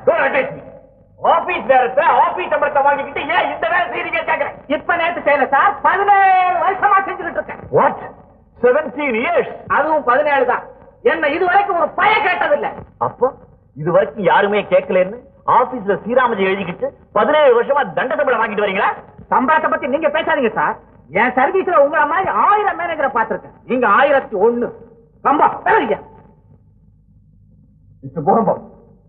ஆபீஸ் வேற ஆபீஸ் சம்பளத்தை வாங்கிக்கிட்டு ஏன் இந்த வேலை செய்றீங்க கேக்குறேன்.
இப்ப நேத்து செய்யல சார், பதினேழு வருஷமா செஞ்சுக்கிட்டு இருக்கேன்.
வாட்? Seventeen years?
அதுவும் பதினேழு தான். என்ன இதுவரைக்கும் ஒரு பய கேட்டதில்லை.
அப்போ இது வரைக்கும் யாருமே கேட்கலன்னு ஆபீஸ்ல ஸ்ரீராமஜெயம் எழுதிக்கிட்டு பதினேழு வருஷமா தண்ட சம்பளம் வாங்கிட்டு வரீங்களா?
சம்பளத்தை பத்தி நீங்க பேசாதீங்க சார். என் சர்வீஸ்ல உங்களை மாதிரி ஆயிரம் மேனேஜரை பார்த்திருக்கேன். நீங்க ஆயிரத்தி ஒண்ணு. கம்பா பேசுறீங்க.
பூகம்பம்,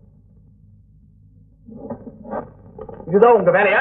இதுதான் உங்க வேலையா?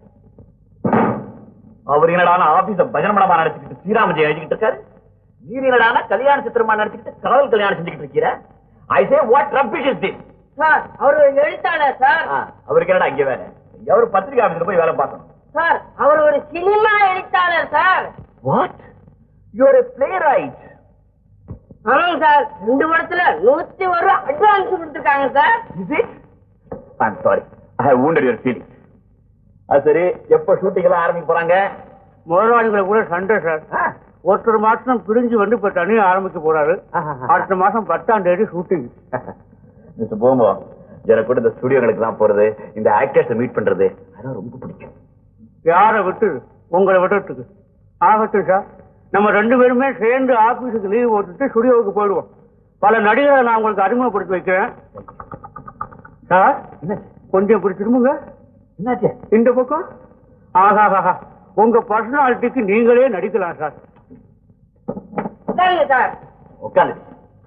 அவர் என்னடான ஆபீஸ பஜனமடமா நடத்திக்கிட்டு ஸ்ரீராமஜெயம் எழுதிக்கிட்டு இருக்காரு. நீர் என்னடான கல்யாண சித்திரமா நடத்திக்கிட்டு கடவுள் கல்யாணம் செஞ்சுக்கிட்டு இருக்கிற. I say what rubbish is this?
Sir அவர் ஒரு எழுத்தாளர் சார்.
அவருக்கு என்னடா இங்க வேலை? அவர் பத்திரிகை ஆபீஸ்ல போய் வேலை பார்க்கணும்.
சார் அவர் ஒரு சினிமா எழுத்தாளர் sir.
What? You are a playwright?
ஆமாங்க சார், ரெண்டு படத்துல நூத்தி ஒரு அட்வான்ஸ் கொடுத்துருக்காங்க sir.
Is it? I am sorry, I have wounded your feelings. அது சரி, எப்ப ஷூட்டிங் எல்லாம் ஆரம்பிக்க போறாங்க?
முதலாளிகளை கூட சண்டை சார். ஒருத்தர் மாசம் பிரிஞ்சு வந்து இப்ப தனியா ஆரம்பிக்க போறாரு. அடுத்த மாசம் பத்தாம் தேதி ஷூட்டிங்.
மிஸ்டர் போம்போ, எனக்கு கூட இந்த ஸ்டுடியோங்களுக்கு எல்லாம் போறது, இந்த ஆக்டர்ஸ் மீட் பண்றது அதெல்லாம் ரொம்ப பிடிக்கும்.
யாரை விட்டு உங்களை விட்டுறதுக்கு ஆகட்டும் சார். நம்ம ரெண்டு பேருமே சேர்ந்து ஆபீஸுக்கு லீவ் போட்டுட்டு ஸ்டுடியோவுக்கு போயிடுவோம். பல நடிகரை நான் உங்களுக்கு அறிமுகப்படுத்தி வைக்கிறேன் சார். கொஞ்சம் இப்படி திரும்புங்க.
என்னாச்சு
இந்த பக்கம்? ஆஹா, உங்க பர்சனாலிட்டிக்கு நீங்களே நடிக்கலாம் சார்.
சரிங்க சார்.
உட்காந்து.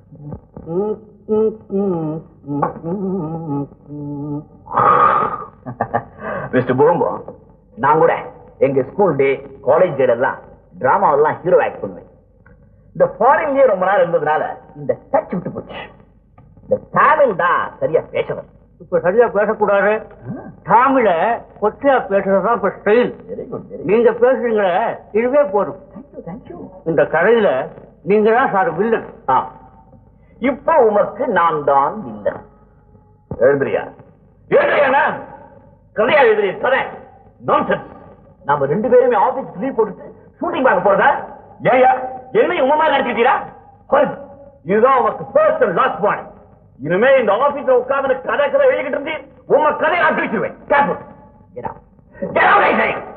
மிஸ்டர் போம்போ, நான் கூட எங்க ஸ்கூல் டே காலேஜ் டே எல்லாம் டிராமா எல்லாம் ஹீரோ ஆக்ட் பண்ணுவேன். இந்த ஃபாரின்லயே ரொம்ப நாள் இருந்ததுனால இந்த டச் விட்டு போச்சு. இந்த தமிழ் தான் சரியா பேசணும்.
இப்ப சரியா பேசக்கூடாது. தமிழ கொச்சையா பேசுறதுதான் இப்ப ஸ்டைல். நீங்க பேசுறீங்களே, இதுவே போதும். இந்த கதையில நீங்க தான் சார் வில்லன்.
இப்ப உமக்கு நான் தான் வில்லன். எழுதுறியா? எழுதுறியா? கதையா எழுதுறிய தரேன். நான்சென்ஸ். நாம ரெண்டு பேருமே ஆபீஸ் லீவ் போட்டுட்டு ஷூட்டிங் பார்க்க போறதா? ஏயா என்னை உமா நடத்திட்டீரா? இதுதான் உமக்கு ஃபர்ஸ்ட் அண்ட் லாஸ்ட் வார்னிங். இனிமே இந்த ஆபீஸ்ல உட்கார்ந்து கதை கதை எழுதிக்கிட்டு இருந்து உங்க கதையை நான் பிரிச்சுவேன். கேட்போம்.